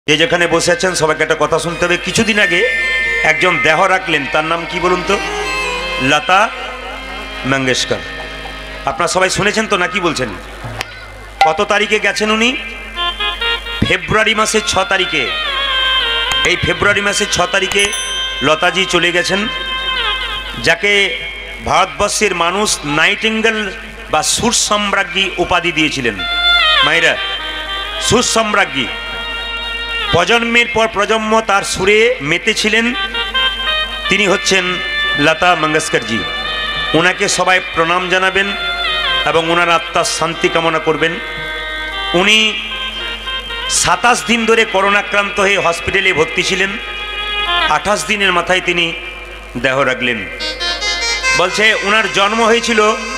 যে যেখানে বসে আছেন সবাইকে একটা কথা শুনতে হবে। কিছুদিন আগে একজন দেহ রাখলেন, তার নাম কি বলুন তো? লতা মঙ্গেশকর। আপনারা সবাই শুনেছেন তো নাকি বলছেন? কত তারিখে গেছেন উনি? ফেব্রুয়ারি মাসের 6 তারিখে। এই ফেব্রুয়ারি মাসের 6 তারিখে লতাজি চলে গেছেন, যাকে ভারতবর্ষের মানুষ নাইটিঙ্গেল বা সুর সম্রাজ্ঞী উপাধি দিয়েছিলেন। মায়েরা, সুর সম্রাজ্ঞী। প্রজন্মের পর প্রজন্ম তার সুরে মেতেছিলেন। তিনি হচ্ছেন লতা মঙ্গেশকরজি। ওনাকে সবাই প্রণাম জানাবেন এবং ওনার আত্মার শান্তি কামনা করবেন। উনি 27 দিন ধরে করোনাক্রান্ত হয়ে হসপিটালে ভর্তি ছিলেন। 28 দিনের মাথায় তিনি দেহ রাখলেন। বলছে ওনার জন্ম হয়েছিল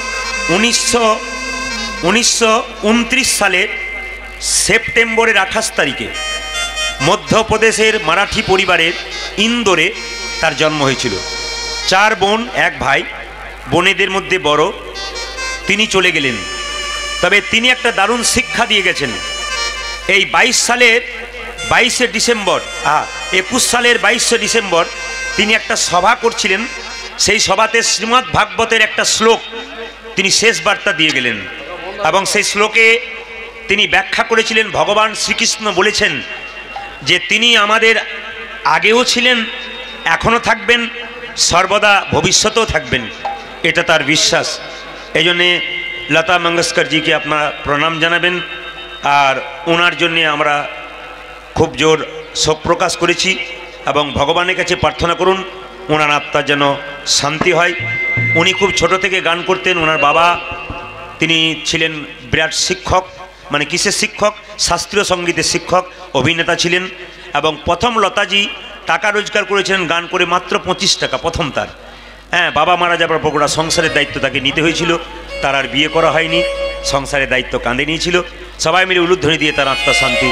1929 সালের সেপ্টেম্বরের 28 তারিখে মধ্যপ্রদেশের মারাঠি পরিবারের ইন্দোরে তার জন্ম হয়েছিল। 4 বোন 1 ভাই, বোনেদের মধ্যে বড়। তিনি চলে গেলেন, তবে তিনি একটা দারুণ শিক্ষা দিয়ে গেছেন। এই 22 সালের 22শে ডিসেম্বর 21 সালের 22শে ডিসেম্বর তিনি একটা সভা করছিলেন। সেই সভাতে শ্রীমদ্ ভাগবতের একটা শ্লোক তিনি শেষ বার্তা দিয়ে গেলেন এবং সেই শ্লোকে তিনি ব্যাখ্যা করেছিলেন ভগবান শ্রীকৃষ্ণ বলেছেন যে তিনি আমাদের আগেও ছিলেন, এখনও থাকবেন, সর্বদা ভবিষ্যতেও থাকবেন। এটা তার বিশ্বাস। এই জন্যে লতা মঙ্গেশকরজিকে আপনারা প্রণাম জানাবেন। আর ওনার জন্যে আমরা খুব জোর শোক প্রকাশ করেছি এবং ভগবানের কাছে প্রার্থনা করুন ওনার আত্মার যেন শান্তি হয়। উনি খুব ছোট থেকে গান করতেন। ওনার বাবা তিনি ছিলেন বিরাট শিক্ষক, মানে কিসের শিক্ষক? শাস্ত্রীয় সঙ্গীতের শিক্ষক, অভিনেতা ছিলেন। এবং প্রথম লতাজি টাকা রোজগার করেছিলেন গান করে মাত্র 25 টাকা, প্রথম তার। বাবা মারা যাবার পর গোটা সংসারের দায়িত্ব তাকে নিতে হয়েছিল। তার আর বিয়ে করা হয়নি, সংসারের দায়িত্ব কাঁধে নিয়েছিল। সবাই মিলে উলুধ্বনি দিয়ে তার আত্মা শান্তি।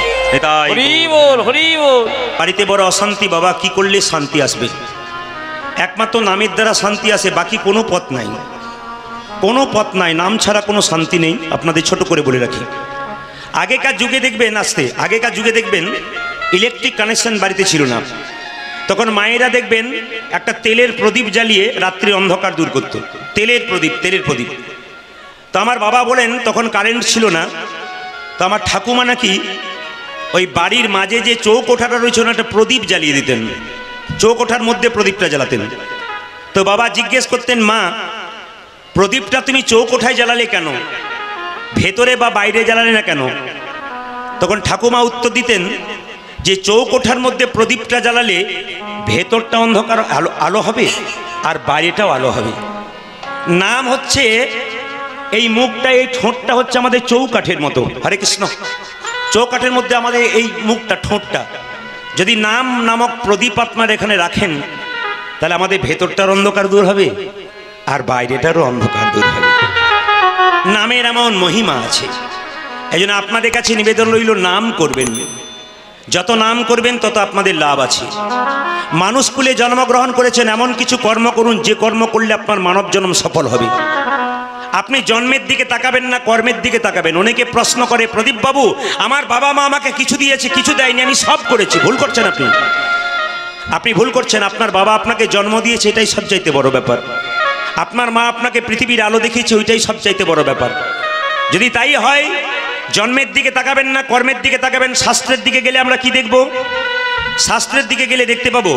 বাড়িতে বড় অশান্তি, বাবা কি করলে শান্তি আসবে? একমাত্র নামের দ্বারা শান্তি আসে, বাকি কোনো পথ নাই, কোনো পথ নাই। নাম ছাড়া কোনো শান্তি নেই। আপনাদের ছোট করে বলে রাখি, আগেকার যুগে দেখবেন, আগেকার যুগে দেখবেন ইলেকট্রিক কানেকশন বাড়িতে ছিল না। তখন মায়েরা দেখবেন একটা তেলের প্রদীপ জ্বালিয়ে রাত্রি অন্ধকার দূর করত। তেলের প্রদীপ। তো আমার বাবা বলেন তখন কারেন্ট ছিল না। তো আমার ঠাকুমা নাকি ওই বাড়ির মাঝে যে চৌকোঠাটা রয়েছে না, একটা প্রদীপ জ্বালিয়ে দিতেন। চৌকোঠার মধ্যে প্রদীপটা জ্বালাতেন। তো বাবা জিজ্ঞেস করতেন, মা প্রদীপটা তুমি চৌকোঠায় জ্বালালে কেন, ভেতরে বা বাইরে জ্বালালে না কেন? তখন ঠাকুমা উত্তর দিতেন যে চৌকোঠার মধ্যে প্রদীপটা জ্বালালে ভেতরটা অন্ধকার আলো হবে আর বাইরেটাও আলো হবে। নাম হচ্ছে এই মুখটা, এই ঠোঁটটা হচ্ছে আমাদের চৌকাঠের মতো। হরে কৃষ্ণ। চৌকাঠের মধ্যে আমাদের এই মুখটা, ঠোঁটটা। যদি নাম নামক প্রদীপ আপনার এখানে রাখেন তাহলে আমাদের ভেতরটার অন্ধকার দূর হবে আর বাইরেটারও অন্ধকার দূর হবে। নামের এমন মহিমা আছে। এই জন্য আপনাদের কাছে নিবেদন রইল, নাম করবেন। যত নাম করবেন তত আপনাদের লাভ আছে। মানুষ কুলে জন্মগ্রহণ করেছেন, এমন কিছু কর্ম করুন যে কর্ম করলে আপনার মানব জন্ম সফল হবে। আপনি জন্মের দিকে তাকাবেন না, কর্মের দিকে তাকাবেন। অনেকে প্রশ্ন করে, প্রদীপ বাবু আমার বাবা মা আমাকে কিছু দিয়েছে, কিছু দেয়নি, আমি সব করেছি। ভুল করছেন আপনি ভুল করছেন। আপনার বাবা আপনাকে জন্ম দিয়েছে, এটাই সবচাইতে বড় ব্যাপার। আপনার মা আপনাকে পৃথিবীর আলো দেখিয়েছে, ওইটাই সবচাইতে বড় ব্যাপার। যদি তাই হয়, জন্মের দিকে তাকাবেন না, কর্মের দিকে তাকাবেন। শাস্ত্রের দিকে গেলে আমরা কি দেখব? শাস্ত্রের দিকে গেলে দেখতে পাবো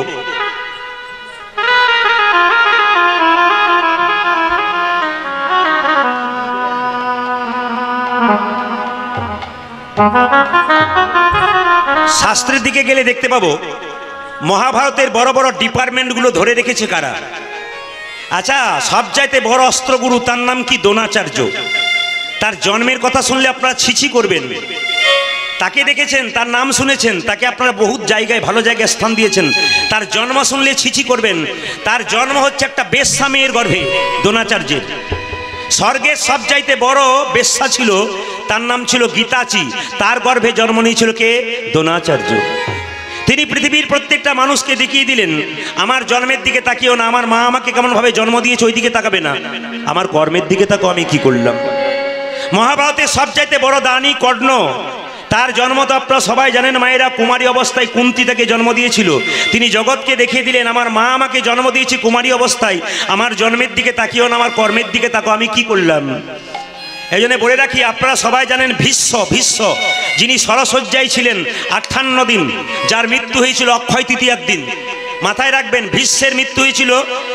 শাস্ত্রের দিকে গেলে দেখতে পাবো মহাভারতের বড় বড় ডিপার্টমেন্টগুলো ধরে রেখেছে কারা? আচ্ছা, সবচাইতে বড় অস্ত্রগুরু তার নাম কি? দ্রোণাচার্য। তার জন্মের কথা শুনলে আপনারা ছিছি করবেন। তাকে দেখেছেন, তার নাম শুনেছেন, তাকে আপনারা বহুত জায়গায় ভালো জায়গায় স্থান দিয়েছেন। তার জন্ম শুনলে ছিছি করবেন। তার জন্ম হচ্ছে একটা বেশ্যা মেয়ের গর্ভে, দ্রোণাচার্যের। স্বর্গের সবচাইতে বড় বেশ্যা ছিল, তার নাম ছিল গীতাচি। তার গর্ভে জন্ম নিয়েছিল কে? দ্রোণাচার্য। তিনি পৃথিবীর প্রত্যেকটা মানুষকে দেখিয়ে দিলেন, আমার জন্মের দিকে তাকিও না, আমার মা আমাকে কেমনভাবে জন্ম দিয়েছে ওই দিকে তাকাবে না, আমার কর্মের দিকে তাকাও, আমি কি করলাম। মহাভারতের সবচাইতে বড় দানী কর্ণ, তার জন্ম তো আপনারা সবাই জানেন মায়েরা, কুমারী অবস্থায় কুন্তী তাকে জন্ম দিয়েছিল। তিনি জগৎকে দেখিয়ে দিলেন আমার মা আমাকে জন্ম দিয়েছে কুমারী অবস্থায়, আমার জন্মের দিকে তাকিও না, আমার কর্মের দিকে তাকো, আমি কি করলাম। এই জন্য বলে রাখি, আপনারা সবাই জানেন ভীষ্ম যিনি সরসজ্জায় ছিলেন 58 দিন, যার মৃত্যু হয়েছিল অক্ষয় তৃতীয়ার দিন। মাথায় রাখবেন, ভীষ্মের মৃত্যু হয়েছিল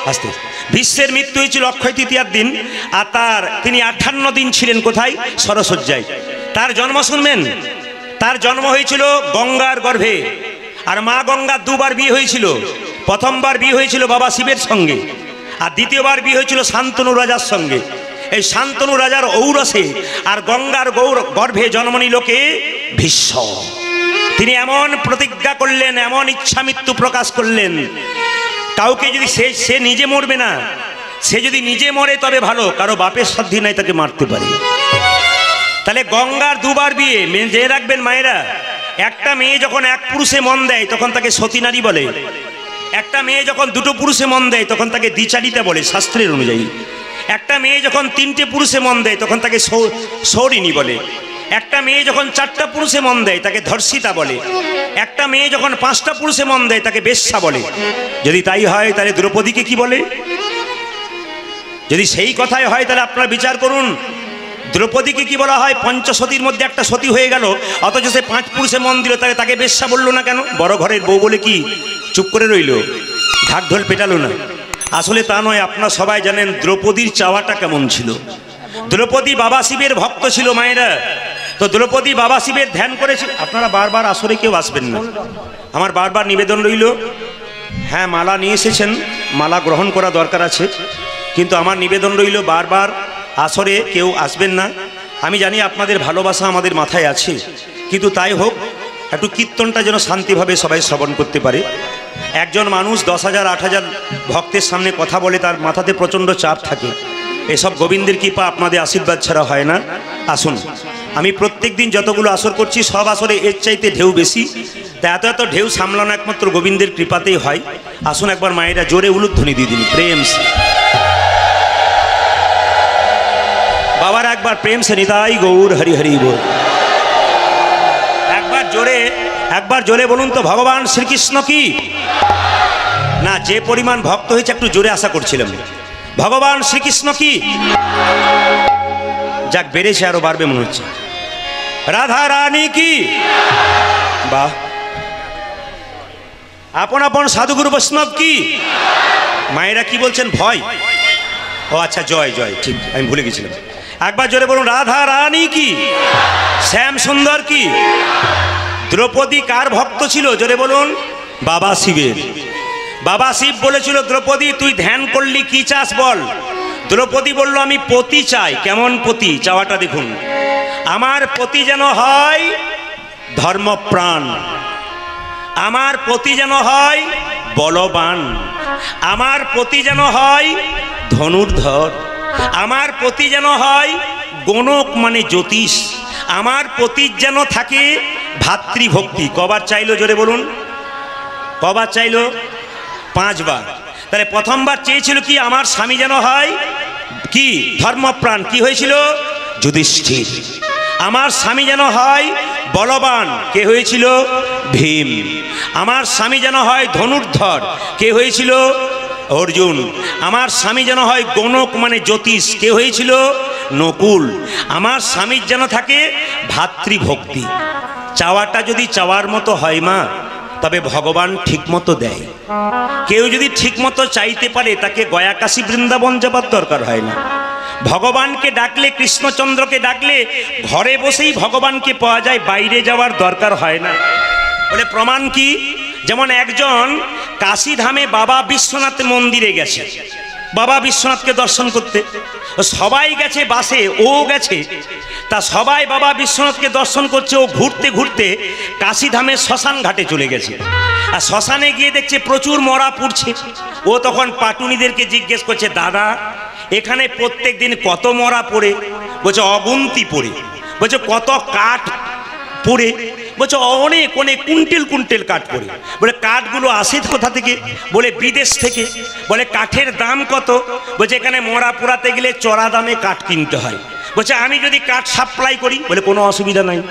অক্ষয় তৃতীয়ার দিন, আর তিনি 58 দিন ছিলেন কোথায়? সরসজ্জায়। তার জন্ম শুনবেন, তার জন্ম হয়েছিল গঙ্গার গর্ভে। আর মা গঙ্গার দুবার বিয়ে হয়েছিল। প্রথমবার বিয়ে হয়েছিল বাবা শিবের সঙ্গে, আর দ্বিতীয়বার বিয়ে হয়েছিল শান্তনু রাজার সঙ্গে। এই শান্তনু রাজার ঔরসে আর গঙ্গার গর্ভে জন্ম নিল কে? ভীষ্ম। তিনি এমন প্রতিজ্ঞা করলেন, এমন ইচ্ছা মৃত্যু প্রকাশ করলেন, কাউকে যদি সে নিজে মরবে না, সে যদি নিজে মরে তবে ভালো, কারো বাপের সাধ্য নাই তাকে মারতে পারে। তাহলে গঙ্গার দুবার বিয়ে। যে রাখবেন মায়েরা, একটা মেয়ে যখন এক পুরুষে মন দেয় তখন তাকে সতী নারী বলে। একটা মেয়ে যখন দুটো পুরুষে মন দেয় তখন তাকে দ্বিচারিতা বলে শাস্ত্রের অনুযায়ী। একটা মেয়ে যখন 3টে পুরুষে মন দেয় তখন তাকে সৌরিনী বলে। একটা মেয়ে যখন 4টা পুরুষে মন দেয় তাকে ধর্ষিতা বলে। একটা মেয়ে যখন 5টা পুরুষে মন দেয় তাকে বেশ্যা বলে। যদি তাই হয় তাহলে দ্রৌপদীকে কি বলে? যদি সেই কথাই হয় তাহলে আপনারা বিচার করুন, দ্রৌপদীকে কি বলা হয়? পঞ্চসতীর মধ্যে একটা সতী হয়ে গেল, অথচ সে 5 পুরুষে মন দিল, তাহলে তাকে বেশ্যা বললো না কেন? বড় ঘরের বউ বলে কি চুপ করে রইল, ঢাক ঢোল পেটালো না? আসলে তা নয়। আপনারা সবাই জানেন দ্রৌপদীর চাওয়াটা কেমন ছিল। দ্রৌপদী বাবা শিবের ভক্ত ছিল মায়েরা। তো দ্রৌপদী বাবা শিবের ধ্যান করেছিল। আপনারা বারবার আসরে কেউ আসবেন না, আমার বারবার নিবেদন রইল। হ্যাঁ, মালা নিয়ে এসেছেন, মালা গ্রহণ করা দরকার আছে, কিন্তু আমার নিবেদন রইল বারবার আসরে কেউ আসবেন না। আমি জানি আপনাদের ভালোবাসা আমাদের মাথায় আছে, কিন্তু তাই হোক, একটু কীর্তনটা যেন শান্তিভাবে সবাই শ্রবণ করতে পারে। একজন মানুষ 10,000 8,000 ভক্তের সামনে কথা বলে, তার মাথাতে প্রচণ্ড চাপ থাকে। এসব গোবিন্দের কৃপা, আপনাদের আশীর্বাদ ছাড়া হয় না। আসুন, আমি প্রত্যেক দিন যতগুলো আসর করছি সব আসরে এর চাইতে ঢেউ বেশি। তা এত ঢেউ সামলানো একমাত্র গোবিন্দের কৃপাতেই হয়। আসুন একবার মায়েরা জোরে উলুধ্বনি দিয়ে দিন, প্রেম সে। বাবার একবার প্রেম সে নিতাই গৌর হরি হরি বল। একবার জোরে বলুন তো, ভগবান শ্রীকৃষ্ণ কি না? যে পরিমাণ ভক্ত হয়েছে একটু জোরে আশা করছিলাম। ভগবান শ্রীকৃষ্ণ কি? যাক, বেড়েছে, আরো বাড়বে মনে হচ্ছে। রাধা রানী কি? বাহ। আপন আপন সাধুগুরু বৈষ্ণব কি? মায়েরা কি বলছেন? ভয়? ও আচ্ছা, জয় জয়, ঠিক, আমি ভুলে গেছিলাম। একবার জোরে বলুন, রাধা রানী কি? শ্যাম সুন্দর কি? দ্রৌপদী কার ভক্ত ছিল? জোরে বলুন। বাবা শিবের। বাবা শিব বলেছিল, দ্রৌপদী তুই ধ্যান করলি, কি চাস বল? দ্রৌপদী বলল, আমি পতি চাই। কেমন পতি? চাওয়াটা দেখুন। আমার পতি যেন হয় ধর্মপ্রাণ, আমার পতি যেন হয় বলবান, আমার পতি যেন হয় ধনুর্ধর, আমার পতি যেন হয় গণক মানে জ্যোতিষ, আমার পতির যেন থাকে ভাতৃভক্তি। কবার চাইলো? জোরে বলুন। কবার চাইলো? 5 বার। তাহলে প্রথমবার চেয়েছিল কি? আমার স্বামী যেন হয় কি? ধর্মপ্রাণ। কি হয়েছিল? যুধিষ্ঠির। আমার স্বামী যেন হয় বলবান। কে হয়েছিল? ভীম। আমার স্বামী যেন হয় ধনুর্ধর। কে হয়েছিল? অর্জুন। আমার স্বামী যেন হয় গণক মানে জ্যোতিষ। কে হয়েছিল? নকুল। আমার স্বামীর যেন থাকে ভাতৃভক্তি। চাওয়াটা যদি চাওয়ার মতো হয় মা, তবে ভগবান ঠিকমতো দেয়। কেউ যদি ঠিকমতো চাইতে পারে, তাকে গয়া কাশী বৃন্দাবন যাবার দরকার হয় না। ভগবানকে ডাকলে, কৃষ্ণচন্দ্রকে ডাকলে ঘরে বসেই ভগবানকে পাওয়া যায়, বাইরে যাওয়ার দরকার হয় না। বলে প্রমাণ কি? যেমন একজন কাশীধামে বাবা বিশ্বনাথ মন্দিরে গেছে, বাবা বিশ্বনাথকে দর্শন করতে। সবাই গেছে বাসে, ও গেছে। তা সবাই বাবা বিশ্বনাথকে দর্শন করছে, ও ঘুরতে ঘুরতে কাশীধামের শ্মশান ঘাটে চলে গেছে। আর শ্মশানে গিয়ে দেখছে প্রচুর মরা পুড়ছে। ও তখন পাটুনিদেরকে জিজ্ঞেস করছে, দাদা এখানে প্রত্যেক দিন কত মরা পড়ে? বলছে অগুন্তি পড়ে। বলছে কত কাঠ পড়ে? বলছে অনেক অনেক কুইন্টেল কুইন্টেল কাঠ পড়ে। বলে কাঠগুলো আসে কোথা থেকে? বলে বিদেশ থেকে। বলে কাঠের দাম কত? বলছে এখানে মরা পোড়াতে গেলে চড়া দামে কাঠ কিনতে হয়। বলছে আমি যদি কাঠ সাপ্লাই করি? বলে কোনো অসুবিধা নাই।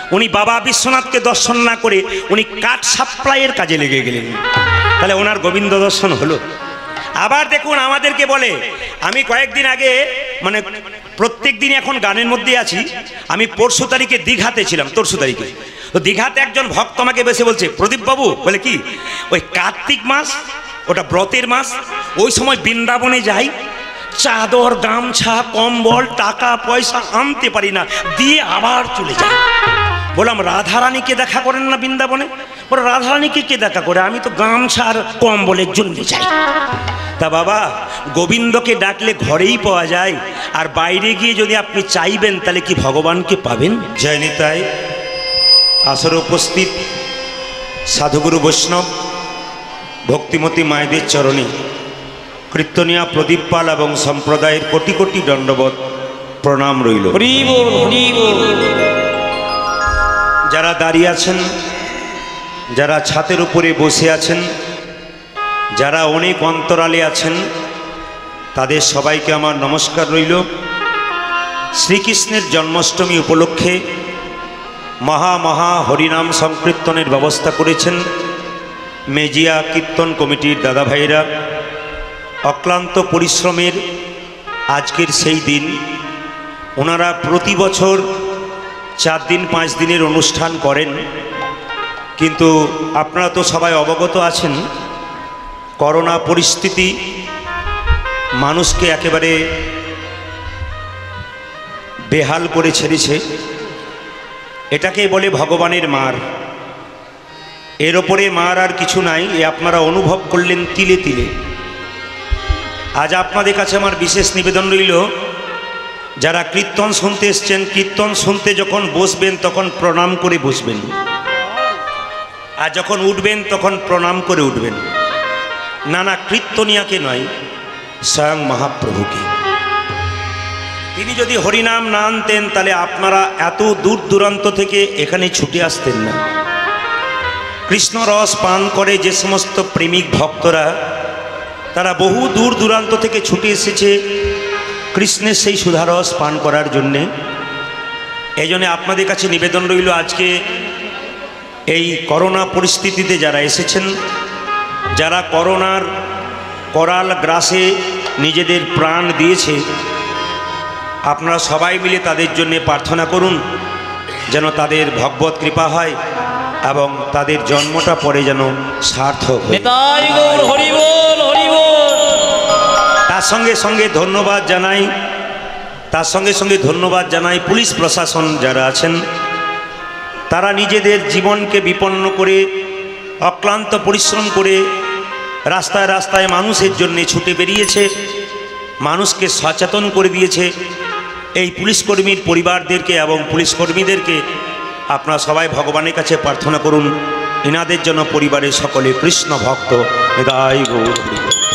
উনি বাবা বিশ্বনাথকে দর্শন না করে উনি কাঠ সাপ্লাইয়ের কাজে লেগে গেলেন। তাহলে ওনার গোবিন্দ দর্শন হলো। আবার দেখুন আমাদেরকে বলে, আমি কয়েকদিন আগে মানে প্রত্যেক দিন এখন গানের মধ্যে আছি, আমি পরশু তারিখে দীঘাতে ছিলাম, তরশু তারিখে। তো দীঘাতে একজন ভক্ত আমাকে বেশি বলছে, প্রদীপ বাবু বলে কি ওই কার্তিক মাস, ওটা ব্রতের মাস, ওই সময় বৃন্দাবনে যাই, চাদর গামছা কম্বল টাকা পয়সা আনতে পারি না, দিয়ে আবার চলে যাই। বললাম রাধারানীকে দেখা করেন না বৃন্দাবনে? বলে রাধারানীকে কে দেখা করে, আমি তো গামছা আর কম্বলের জন্য যাই। তা বাবা, গোবিন্দকে ডাকলে ঘরেই পাওয়া যায়, আর বাইরে গিয়ে যদি আপনি চাইবেন তাহলে কি ভগবানকে পাবেন? জয় নিতাই। আসরে উপস্থিত সাধুগুরু বৈষ্ণব ভক্তিমতী মায়েদের চরণে কীর্তনিয়া প্রদীপ পাল এবং সম্প্রদায়ের কোটি কোটি দণ্ডবত প্রণাম রইল। যারা দাঁড়িয়ে আছেন, যারা ছাদের উপরে বসে আছেন, যারা অনেক অন্তরালে আছেন, তাদের সবাইকে আমার নমস্কার রইল। শ্রীকৃষ্ণের জন্মাষ্টমী উপলক্ষে মহা হরিনাম সংকীর্তনের ব্যবস্থা করেছেন মেজিয়া কীর্তন কমিটির দাদা ভাইরা। অক্লান্ত পরিশ্রমের আজকের সেই দিন। ওনারা প্রতি বছর 4 দিন 5 দিনের অনুষ্ঠান করেন, কিন্তু আপনারা তো সবাই অবগত আছেন করোনা পরিস্থিতি মানুষকে একেবারে বেহাল করে ছেড়েছে। এটাকে বলে ভগবানের মার। এর ওপরে মার আর কিছু নাই, এ আপনারা অনুভব করলেন তিলে তিলে। আজ আপনাদের কাছে আমার বিশেষ নিবেদন রইল, যারা কীর্তন শুনতে এসছেন, কীর্তন শুনতে যখন বসবেন তখন প্রণাম করে বসবেন, আর যখন উঠবেন তখন প্রণাম করে উঠবেন। না কীর্তনিয়াকে নয়, স্বয়ং মহাপ্রভুকে। তিনি যদি হরিনাম না আনতেন তাহলে আপনারা এত দূর দূরান্ত থেকে এখানে ছুটে আসতেন না। কৃষ্ণ রস পান করে যে সমস্ত প্রেমিক ভক্তরা, তারা বহু দূর দূরান্ত থেকে ছুটে এসেছে কৃষ্ণের সেই সুধারস পান করার জন্যে। এই জন্যে আপনাদের কাছে নিবেদন রইল, আজকে এই করোনা পরিস্থিতিতে যারা এসেছেন, যারা করোনার করাল গ্রাসে নিজেদের প্রাণ দিয়েছে, আপনারা সবাই মিলে তাদের জন্য প্রার্থনা করুন যেন তাদের ভগবত কৃপা হয় এবং তাদের জন্মটা পরে যেন সার্থক হয়। তার সঙ্গে সঙ্গে ধন্যবাদ জানাই পুলিশ প্রশাসন যারা আছেন, তারা নিজেদের জীবনকে বিপন্ন করে অক্লান্ত পরিশ্রম করে রাস্তায় রাস্তায় মানুষের জন্য ছুটে বেরিয়েছে, মানুষকে সচেতন করে দিয়েছে। এই পুলিশ কর্মীর পরিবারদেরকে এবং পুলিশ কর্মীদেরকে আপনারা সবাই ভগবানের কাছে প্রার্থনা করুন, এনাদের জন্য পরিবারের সকলে কৃষ্ণ ভক্ত হৃদয় গৌর হরি।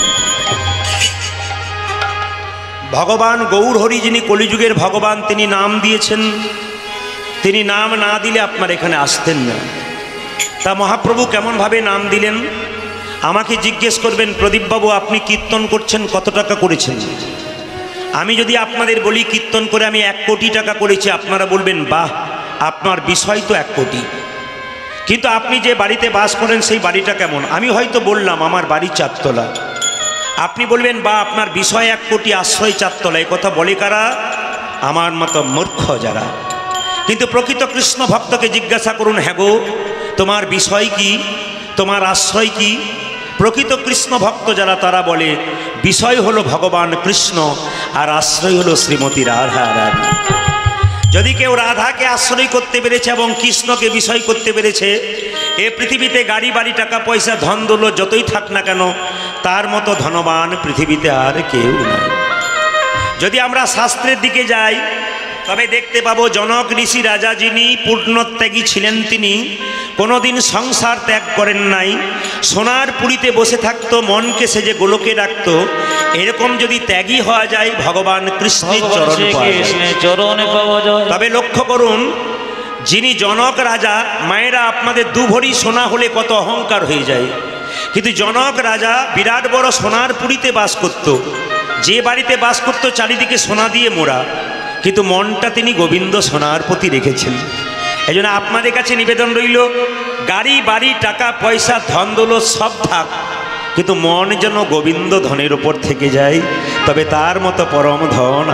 ভগবান গৌর হরি যিনি কলিযুগের ভগবান, তিনি নাম দিয়েছেন, তিনি নাম না দিলে আপনার এখানে আসতেন না। তা মহাপ্রভু কেমনভাবে নাম দিলেন? আমাকে জিজ্ঞেস করবেন, প্রদীপবাবু আপনি কীর্তন করছেন, কত টাকা করেছেন? আমি যদি আপনাদের বলি কীর্তন করে আমি 1 কোটি টাকা করেছি, আপনারা বলবেন বাহ, আপনার বিষয় তো 1 কোটি, কিন্তু আপনি যে বাড়িতে বাস করেন সেই বাড়িটা কেমন? আমি হয়তো বললাম আমার বাড়ি 4 তলা, আপনি বলবেন বা আপনার বিষয় 1 কোটি, আশ্রয় 4 তলা। এই কথা বলে কারা? আমার মতো মূর্খ যারা। কিন্তু প্রকৃত কৃষ্ণ ভক্তকে জিজ্ঞাসা করুন, হ্যাঁ গো তোমার বিষয় কি, তোমার আশ্রয় কি? প্রকৃত কৃষ্ণ ভক্ত যারা, তারা বলে বিষয় হলো ভগবান কৃষ্ণ আর আশ্রয় হলো শ্রীমতী রাধা রানী। যদি কেউ রাধাকে আশ্রয় করতে পেরেছে এবং কৃষ্ণকে বিষয় করতে পেরেছে, এ পৃথিবীতে গাড়ি বাড়ি টাকা পয়সা ধন দৌলত যতই থাক না কেন, তার মতো ধনবান পৃথিবীতে আর কেউ নাই। যদি আমরা শাস্ত্রের দিকে যাই তবে দেখতে পাবো জনক ঋষি রাজা যিনি পূর্ণত্যাগী ছিলেন, তিনি কোনোদিন সংসার ত্যাগ করেন নাই, সোনার পুরীতে বসে থাকতো, মনকে সেজে গোলকে রাখতো। এরকম যদি ত্যাগী হওয়া যায়, ভগবান কৃষ্ণের চরণে পাওয়া যায়। তবে লক্ষ্য করুন, যিনি জনক রাজা, মায়েরা আপনাদের 2 ভরি সোনা হলে কত অহংকার হয়ে যায়, কিন্তু জনক রাজা বিরাট বড় সোনার পুরীতে বাস করত, যে বাড়িতে বাস করত চারিদিকে সোনা দিয়ে মোড়া, কিন্তু মনটা তিনি গোবিন্দ সোনার প্রতি রেখেছেন। এই জন্য আপনাদের কাছে নিবেদন রইল, গাড়ি বাড়ি টাকা পয়সা ধন দৌলত সব থাক, কিন্তু মন যেন গোবিন্দ ধনের উপর থেকে যায়, তবে তার মতো পরম ধন।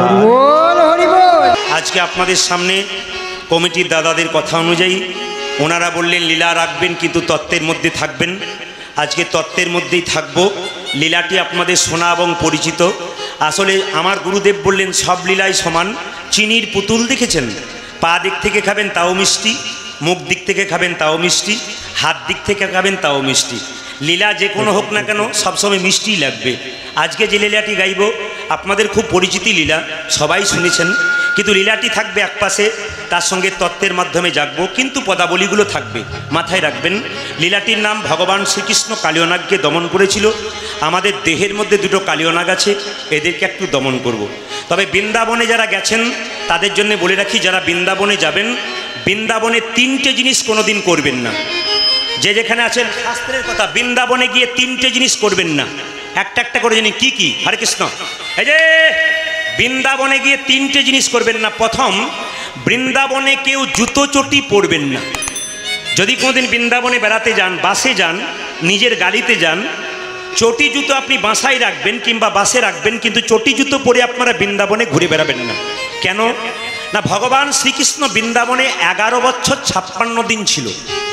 আজকে আপনাদের সামনে কমিটির দাদাদের কথা অনুযায়ী ওনারা বললেন লীলা রাখবেন, কিন্তু তত্ত্বের মধ্যে থাকবেন। আজকে তত্ত্বের মধ্যেই থাকব। লীলাটি আপনাদের শোনা এবং পরিচিত। আসলে আমার গুরুদেব বললেন সব লীলাই সমান। চিনির পুতুল দেখেছেন? পা দিক থেকে খাবেন তাও মিষ্টি, মুখ দিক থেকে খাবেন তাও মিষ্টি, হাত দিক থেকে খাবেন তাও মিষ্টি। লীলা যে কোনো হোক না কেন সবসময় মিষ্টিই লাগবে। আজকে যে লীলাটি গাইব আপনাদের খুব পরিচিতি লীলা, সবাই শুনেছেন, কিন্তু লীলাটি থাকবে এক পাশে, তার সঙ্গে তত্ত্বের মাধ্যমে জাগবো, কিন্তু পদাবলীগুলো থাকবে। মাথায় রাখবেন, লীলাটির নাম ভগবান শ্রীকৃষ্ণ কালীয়নাগকে দমন করেছিল। আমাদের দেহের মধ্যে দুটো কালীয়নাগ আছে, এদেরকে একটু দমন করব। তবে বৃন্দাবনে যারা গেছেন তাদের জন্য বলে রাখি, যারা বৃন্দাবনে যাবেন, বৃন্দাবনে তিনটে জিনিস কোনোদিন করবেন না। যে যেখানে আছেন শাস্ত্রের কথা, বৃন্দাবনে গিয়ে তিনটে জিনিস করবেন না। একটা একটা করে জানি কি কি? হরে কৃষ্ণ। এই যে বৃন্দাবনে গিয়ে তিনটে জিনিস করবেন না। প্রথম, বৃন্দাবনে কেউ জুতো চটি পরবেন না। যদি কোনোদিন বৃন্দাবনে বেড়াতে যান, বাসে যান, নিজের গাড়িতে যান, চটি জুতো আপনি বাসায় রাখবেন কিংবা বাসে রাখবেন, কিন্তু চটি জুতো পরে আপনারা বৃন্দাবনে ঘুরে বেড়াবেন না। কেন না, ভগবান শ্রীকৃষ্ণ বৃন্দাবনে 11 বছর 56 দিন ছিল।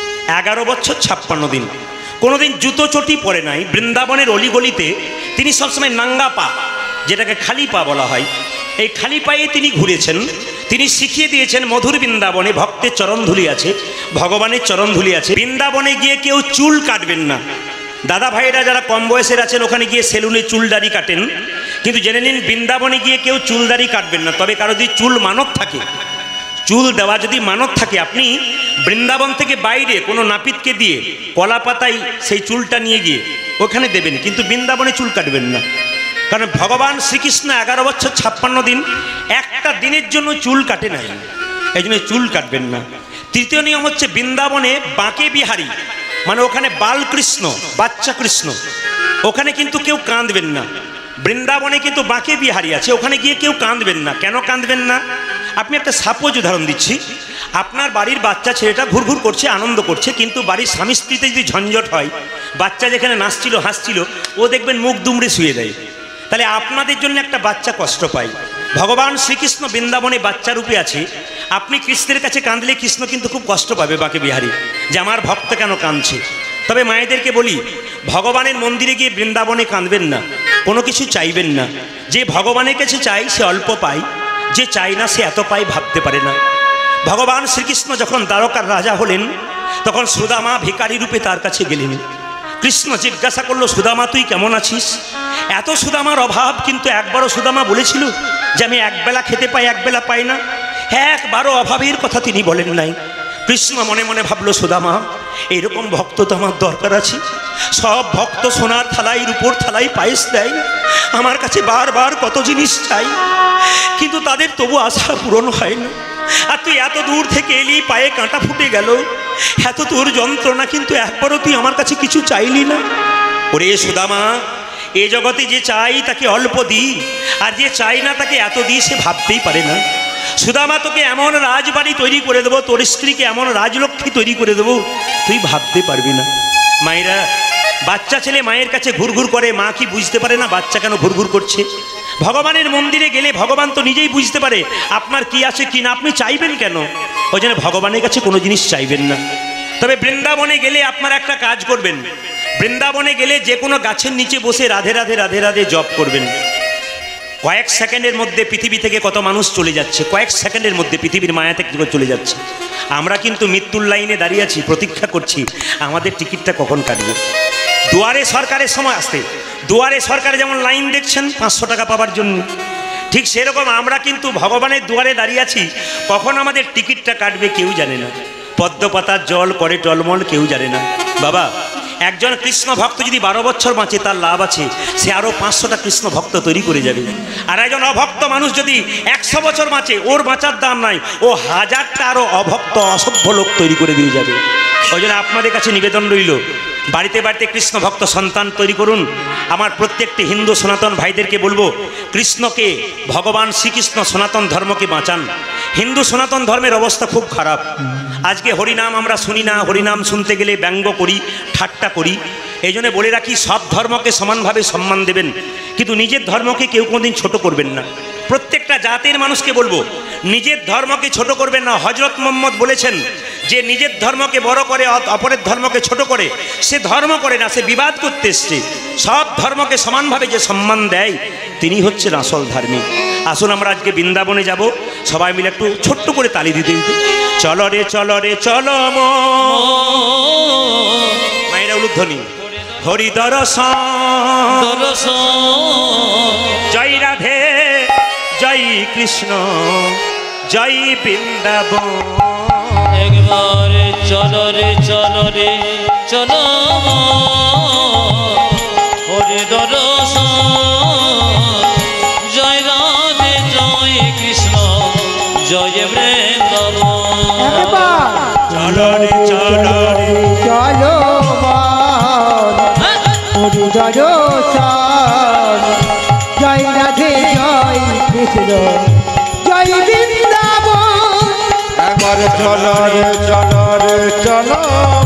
11 বছর 56 দিন কোনোদিন জুতো চটি পরে নাই। বৃন্দাবনের অলিগলিতে তিনি সবসময় নাঙ্গা পা, যেটাকে খালি পা বলা হয়, এই খালি পায়ে তিনি ঘুরেছেন। তিনি শিখিয়ে দিয়েছেন মধুর বৃন্দাবনে ভক্তের চরণধুলি আছে, ভগবানের চরণধুলি আছে। বৃন্দাবনে গিয়ে কেউ চুল কাটবেন না। দাদা ভাইয়েরা যারা কম বয়সের আছেন ওখানে গিয়ে সেলুনে চুল দাড়ি কাটেন, কিন্তু জেনে নিন বৃন্দাবনে গিয়ে কেউ চুল দাড়ি কাটবেন না। তবে কারো যদি চুল মানত থাকে, চুল দেওয়া যদি মানত থাকে, আপনি বৃন্দাবন থেকে বাইরে কোনো নাপিতকে দিয়ে কলা পাতায় সেই চুলটা নিয়ে গিয়ে ওখানে দেবেন, কিন্তু বৃন্দাবনে চুল কাটবেন না। কারণ ভগবান শ্রীকৃষ্ণ 11 বছর 56 দিন একটা দিনের জন্য চুল কাটে নাই, এই জন্য চুল কাটবেন না। তৃতীয় নিয়ম হচ্ছে বৃন্দাবনে বাঁকে বিহারী, মানে ওখানে বালকৃষ্ণ, বাচ্চা কৃষ্ণ, ওখানে কিন্তু কেউ কাঁদবেন না। বৃন্দাবনে কিন্তু বাঁকে বিহারী আছে, ওখানে গিয়ে কেউ কাঁদবেন না। কেন কাঁদবেন না? আপনি একটা সাপোজ উদাহরণ দিচ্ছি। আপনার বাড়ির বাচ্চা ছেলেটা ঘুরঘুর করছে, আনন্দ করছে, কিন্তু বাড়ির স্বামী স্ত্রীতে যদি ঝঞ্ঝট হয়, বাচ্চা যেখানে নাচছিল হাসছিল, ও দেখবেন মুখ দুমড়ে শুয়ে দেয়, তাহলে আপনাদের জন্য একটা বাচ্চা কষ্ট পায়। ভগবান শ্রীকৃষ্ণ বৃন্দাবনে বাচ্চা রূপে আছে। আপনি কৃষ্ণের কাছে কাঁদলে কৃষ্ণ কিন্তু খুব কষ্ট পাবে বাঁকে বিহারী, যে আমার ভক্ত কেন কাঁদছে। তবে মায়েদেরকে বলি, ভগবানের মন্দিরে গিয়ে বৃন্দাবনে কাঁদবেন না, কোনো কিছু চাইবেন না। যে ভগবানের কাছে চাই সে অল্প পায়, যে চাই না সে এত পায় ভাবতে পারে না। ভগবান শ্রীকৃষ্ণ যখন দ্বারকার রাজা হলেন, তখন সুদামা ভিখারি রূপে তার কাছে গেলেন। কৃষ্ণ জিজ্ঞাসা করলো, সুদামা তুই কেমন আছিস? এত সুদামার অভাব, কিন্তু একবারও সুদামা বলেছিল যে আমি একবেলা খেতে পাই, একবেলা পাই না? একবারও অভাবের কথা তিনি বলেন নাই। কৃষ্ণ মনে মনে ভাবলো, সুদামা এরকম ভক্ত তো আমার দরকার আছে। সব ভক্ত সোনার থালাই, রূপোর থালাই পায়েস দেয়, আমার কাছে বারবার কত জিনিস চাই, কিন্তু তাদের তবু আশা পূরণ হয় না। আর তুই এত দূর থেকে এলি, পায়ে কাঁটা ফুটে গেল, এত তোর যন্ত্রণা, কিন্তু একবারও তুই আমার কাছে কিছু চাইলি না। ওরে সুদামা, এ জগতে যে চাই তাকে অল্প দিই, আর যে চাই না তাকে এত দিই, সে ভাবতেই পারে না। সুদামা তোকে এমন রাজবাড়ি তৈরি করে দেবো, তোর স্ত্রীকে এমন রাজলক্ষ্মী তৈরি করে দেবো, তুই ভাবতে পারবি না। মায়েরা, বাচ্চা ছেলে মায়ের কাছে ঘুরঘুর করে, মা কি বুঝতে পারে না বাচ্চা কেন ঘুরঘুর করছে? ভগবানের মন্দিরে গেলে ভগবান তো নিজেই বুঝতে পারে আপনার কি আছে কি না, আপনি চাইবেন কেন? ওই জন্য ভগবানের কাছে কোনো জিনিস চাইবেন না। তবে বৃন্দাবনে গেলে আপনারা একটা কাজ করবেন, বৃন্দাবনে গেলে যে কোনো গাছের নিচে বসে রাধে রাধে রাধে রাধে জপ করবেন। কয়েক সেকেন্ডের মধ্যে পৃথিবী থেকে কত মানুষ চলে যাচ্ছে, কয়েক সেকেন্ডের মধ্যে পৃথিবীর মায়া থেকে চলে যাচ্ছে। আমরা কিন্তু মৃত্যুর লাইনে দাঁড়িয়ে আছি, প্রতীক্ষা করছি আমাদের টিকিটটা কখন কাটবে। দুয়ারে সরকারের সময় আসতে, দুয়ারে সরকারে যেমন লাইন দেখছেন 500 টাকা পাওয়ার জন্য, ঠিক সেরকম আমরা কিন্তু ভগবানের দুয়ারে দাঁড়িয়ে আছি, কখন আমাদের টিকিটটা কাটবে কেউ জানে না। পদ্ম পাতার জল করে টলমল, কেউ জানে না। বাবা, একজন কৃষ্ণ ভক্ত যদি 12 বছর বাঁচে তার লাভ আছে, সে আরও 500টা কৃষ্ণ ভক্ত তৈরি করে যাবে। আর একজন অভক্ত মানুষ যদি 100 বছর বাঁচে, ওর বাঁচার দাম নাই, ও 1000টা আরও অভক্ত অসভ্য লোক তৈরি করে দিয়ে যাবে। ওই জন্য আপনাদের কাছে নিবেদন রইল, বাড়িতে বাড়িতে কৃষ্ণ ভক্ত সন্তান তৈরি করুন। আমার প্রত্যেকটি হিন্দু সনাতন ভাইদেরকে বলবো, কৃষ্ণকে, ভগবান শ্রীকৃষ্ণ সনাতন ধর্মকে বাঁচান। হিন্দু সনাতন ধর্মের অবস্থা খুব খারাপ। আজকে হরিনাম আমরা শুনি না, হরিনাম শুনতে গেলে ব্যঙ্গ করি, ঠাট্টা করি। এই জন্য বলে রাখি, সব ধর্মকে সমানভাবে সম্মান দেবেন, কিন্তু নিজের ধর্মকে কেউ কোনোদিন ছোট করবেন না। প্রত্যেকটা জাতির মানুষকে বলবো, নিজের ধর্মকে ছোট করবেন না। হজরত মোহাম্মদ বলেছেন, যে নিজের ধর্মকে বড় করে অপরের ধর্মকে ছোট করে, সে ধর্ম করে না, সে বিবাদ করতে এসছে। সব ধর্মকে সমানভাবে যে সম্মান দেয়, তিনি হচ্ছেন আসল ধার্মিক। আসুন আমরা আজকে বৃন্দাবনে যাব, সবাই মিলে একটু ছোট্ট করে তালি দিতে দিতে চলো রে চলো রে চলো মায়েরা উলুধ্বনি হরি দর্শন জয় রাধে জয় কৃষ্ণ জয় বৃন্দাবন। একবার চলো রে চলো রে চলো হরি দর্শন জয় রাধে জয় কৃষ্ণ জয় বৃন্দাবন। চলো রে চলো রে চলো হরি দর্শন জয় রাধে জয় কৃষ্ণ জয় বৃন্দাবন। একবার চলো রে চলো রে চলো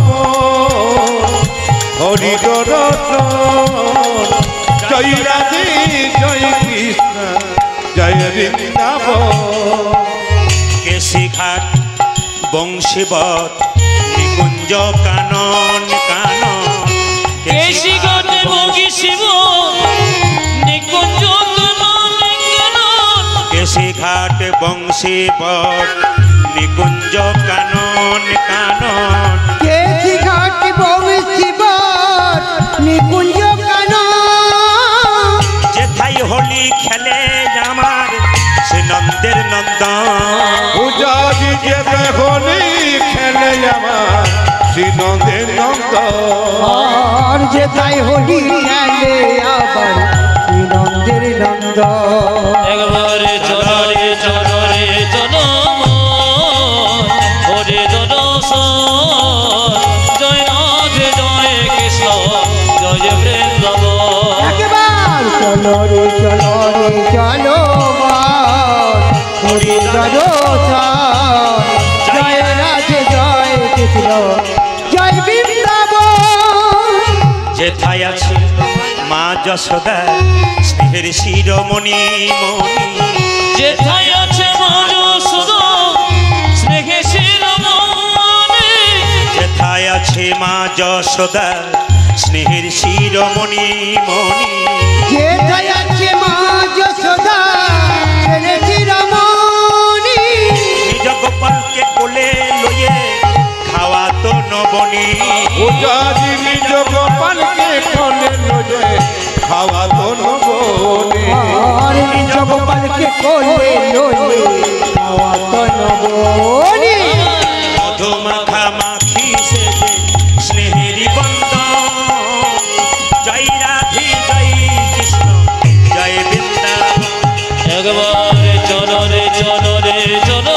হরি দর্শন জয় রাধে জয় কৃষ্ণ জয় বৃন্দাবন। কেশিঘাট বংশীবত নিকুঞ্জ কানন কানন কেশি ঘাটে বগি শিব নিকুঞ্জ কানন কানন কেশিঘাট বংশীবত নিকুঞ্জ কানন কানন কেশি ঘাট বংশীবত নিকুঞ্জ কানন। যেথায় হোলি খেলে আমার সে নন্দের নন্দন। পূজা দিতে হোলি খেলে আমার শ্রীনন্দের নন্দ। আর যেথায় হোলি খেলে আবার শ্রীনন্দের নন্দ। একবার চলো রে চলো রে চলো হরি দর্শন জয় রাধে জয় কৃষ্ণ জয় বৃন্দাবন। একবার চলো রে চলো রে চলো হরি দর্শন জয় রাধে জয় কৃষ্ণ জয় বৃন্দাবন। যেথায় আছে মা যশোদা স্নেহের শিরোমণি মণি। যেথায় আছে মধুসূদন স্নেহে শিরোমণি। যেথায় আছে মা যশোদা স্নেহের শিরোমণি মণি। যেথায় আছে মা যশোদা ছেলে চিরমণি। নিজ গোপালকে কোলে লইয়ে খাওয়া তো নবনী। পূজা নিজ গোপালকে কোলে লয়ে খাওয়া তো নবনে। আর নিজ গোপালকে কোলে লয়ে খাওয়া তো নবনী। মধু মাখা মাখি সেজে স্নেহেরি বন্দন। জয় রাধে জয় কৃষ্ণ জয় বৃন্দাবন। একবার চলো রে চলো রে চলো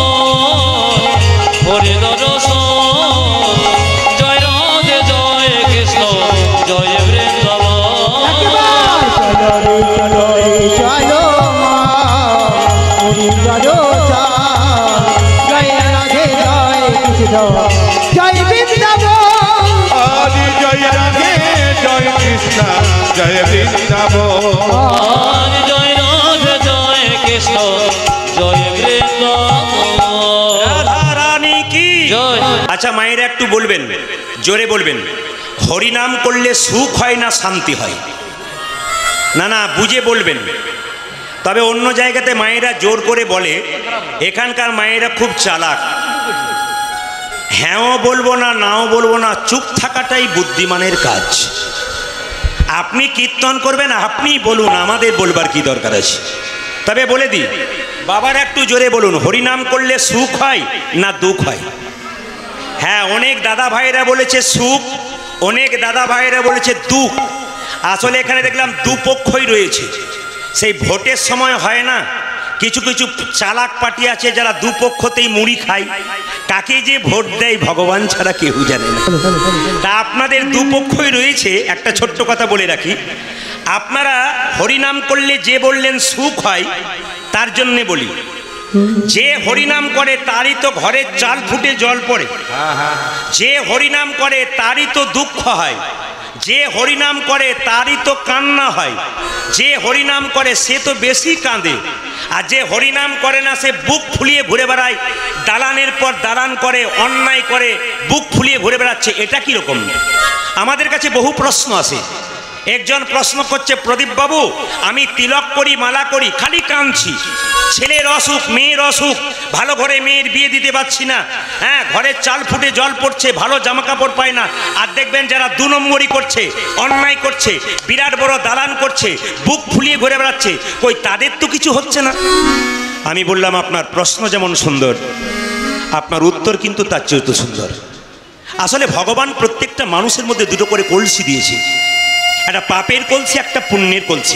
হরি দর্শন জয় রাধে জয় কৃষ্ণ জয় বৃন্দাবন। একবার চলো রে চলো রে চলো হরি দর্শন জয় রাধে জয় কৃষ্ণ জয় বৃন্দাবন। আদি জয় রাধে জয় কৃষ্ণ জয় বৃন্দাবন। আর জয় রাধে জয় কৃষ্ণ জয় বৃন্দাবন। রাধা রানী কি জয়। আচ্ছা মায়েরা একটু বলবেন, জোরে বলবেন, হরিনাম করলে সুখ হয় না শান্তি হয়? না না, বুঝে বলবেন। তবে অন্য জায়গাতে মায়েরা জোর করে বলে, এখানকার মায়েরা খুব চালাক। হ্যাঁও বলবো না, নাও বলবো না, চুপ থাকাটাই বুদ্ধিমানের কাজ। আপনি কীর্তন করবেন, আপনি বলুন, আমাদের বলবার কি দরকার আছে? তবে বলে দিই, বাবার একটু জোরে বলুন, হরিনাম করলে সুখ হয় না দুঃখ হয়? হ্যাঁ, অনেক দাদা ভাইরা বলেছে সুখ, অনেক দাদা ভাইরা বলেছে দুঃখ। আসলে এখানে দেখলাম দুপক্ষই রয়েছে। সেই ভোটের সময় হয় না, কিছু কিছু চালাক পার্টি আছে যারা দুপক্ষতেই মুড়ি খায়। কাকে যে ভোট দেয় ভগবান ছাড়া কেউ জানে না। তা আপনাদের দুপক্ষই রয়েছে। একটা ছোট্ট কথা বলে রাখি, আপনারা হরিনাম করলে যে বললেন সুখ হয়, তার জন্যে বলি, যে হরিনাম করে তারই তো ঘরের চাল ফুটে জল পড়ে, যে হরিনাম করে তারই তো দুঃখ হয়, যে হরিনাম করে তারই তো কান্না হয়, যে হরিনাম করে সে তো বেশি কাঁদে, আর যে হরিনাম করে না সে বুক ফুলিয়ে ঘুরে বেড়ায়, দালানের পর দালান করে, অন্যায় করে, বুক ফুলিয়ে ঘুরে বেড়াচ্ছে। এটা কীরকম? আমাদের কাছে বহু প্রশ্ন আসে। একজন প্রশ্ন করছে, প্রদীপ বাবু আমি তিলক করি, মালা করি, খালি কাঁদছি, ছেলের অসুখ, মেয়ের অসুখ, ভালো ঘরে মেয়ের বিয়ে দিতে পারছি না, হ্যাঁ ঘরের চাল ফুটে জল পড়ছে, ভালো জামা কাপড় পায় না। আর দেখবেন যারা 2 নম্বরই করছে, অন্যায় করছে, বিরাট বড় দালান করছে, বুক ফুলিয়ে ঘুরে বেড়াচ্ছে, কই তাদের তো কিছু হচ্ছে না। আমি বললাম আপনার প্রশ্ন যেমন সুন্দর, আপনার উত্তর কিন্তু তার চেয়ে তো সুন্দর। আসলে ভগবান প্রত্যেকটা মানুষের মধ্যে দুটো করে কলসি দিয়েছে, একটা পাপের কলসি, একটা পুণ্যের কলসি।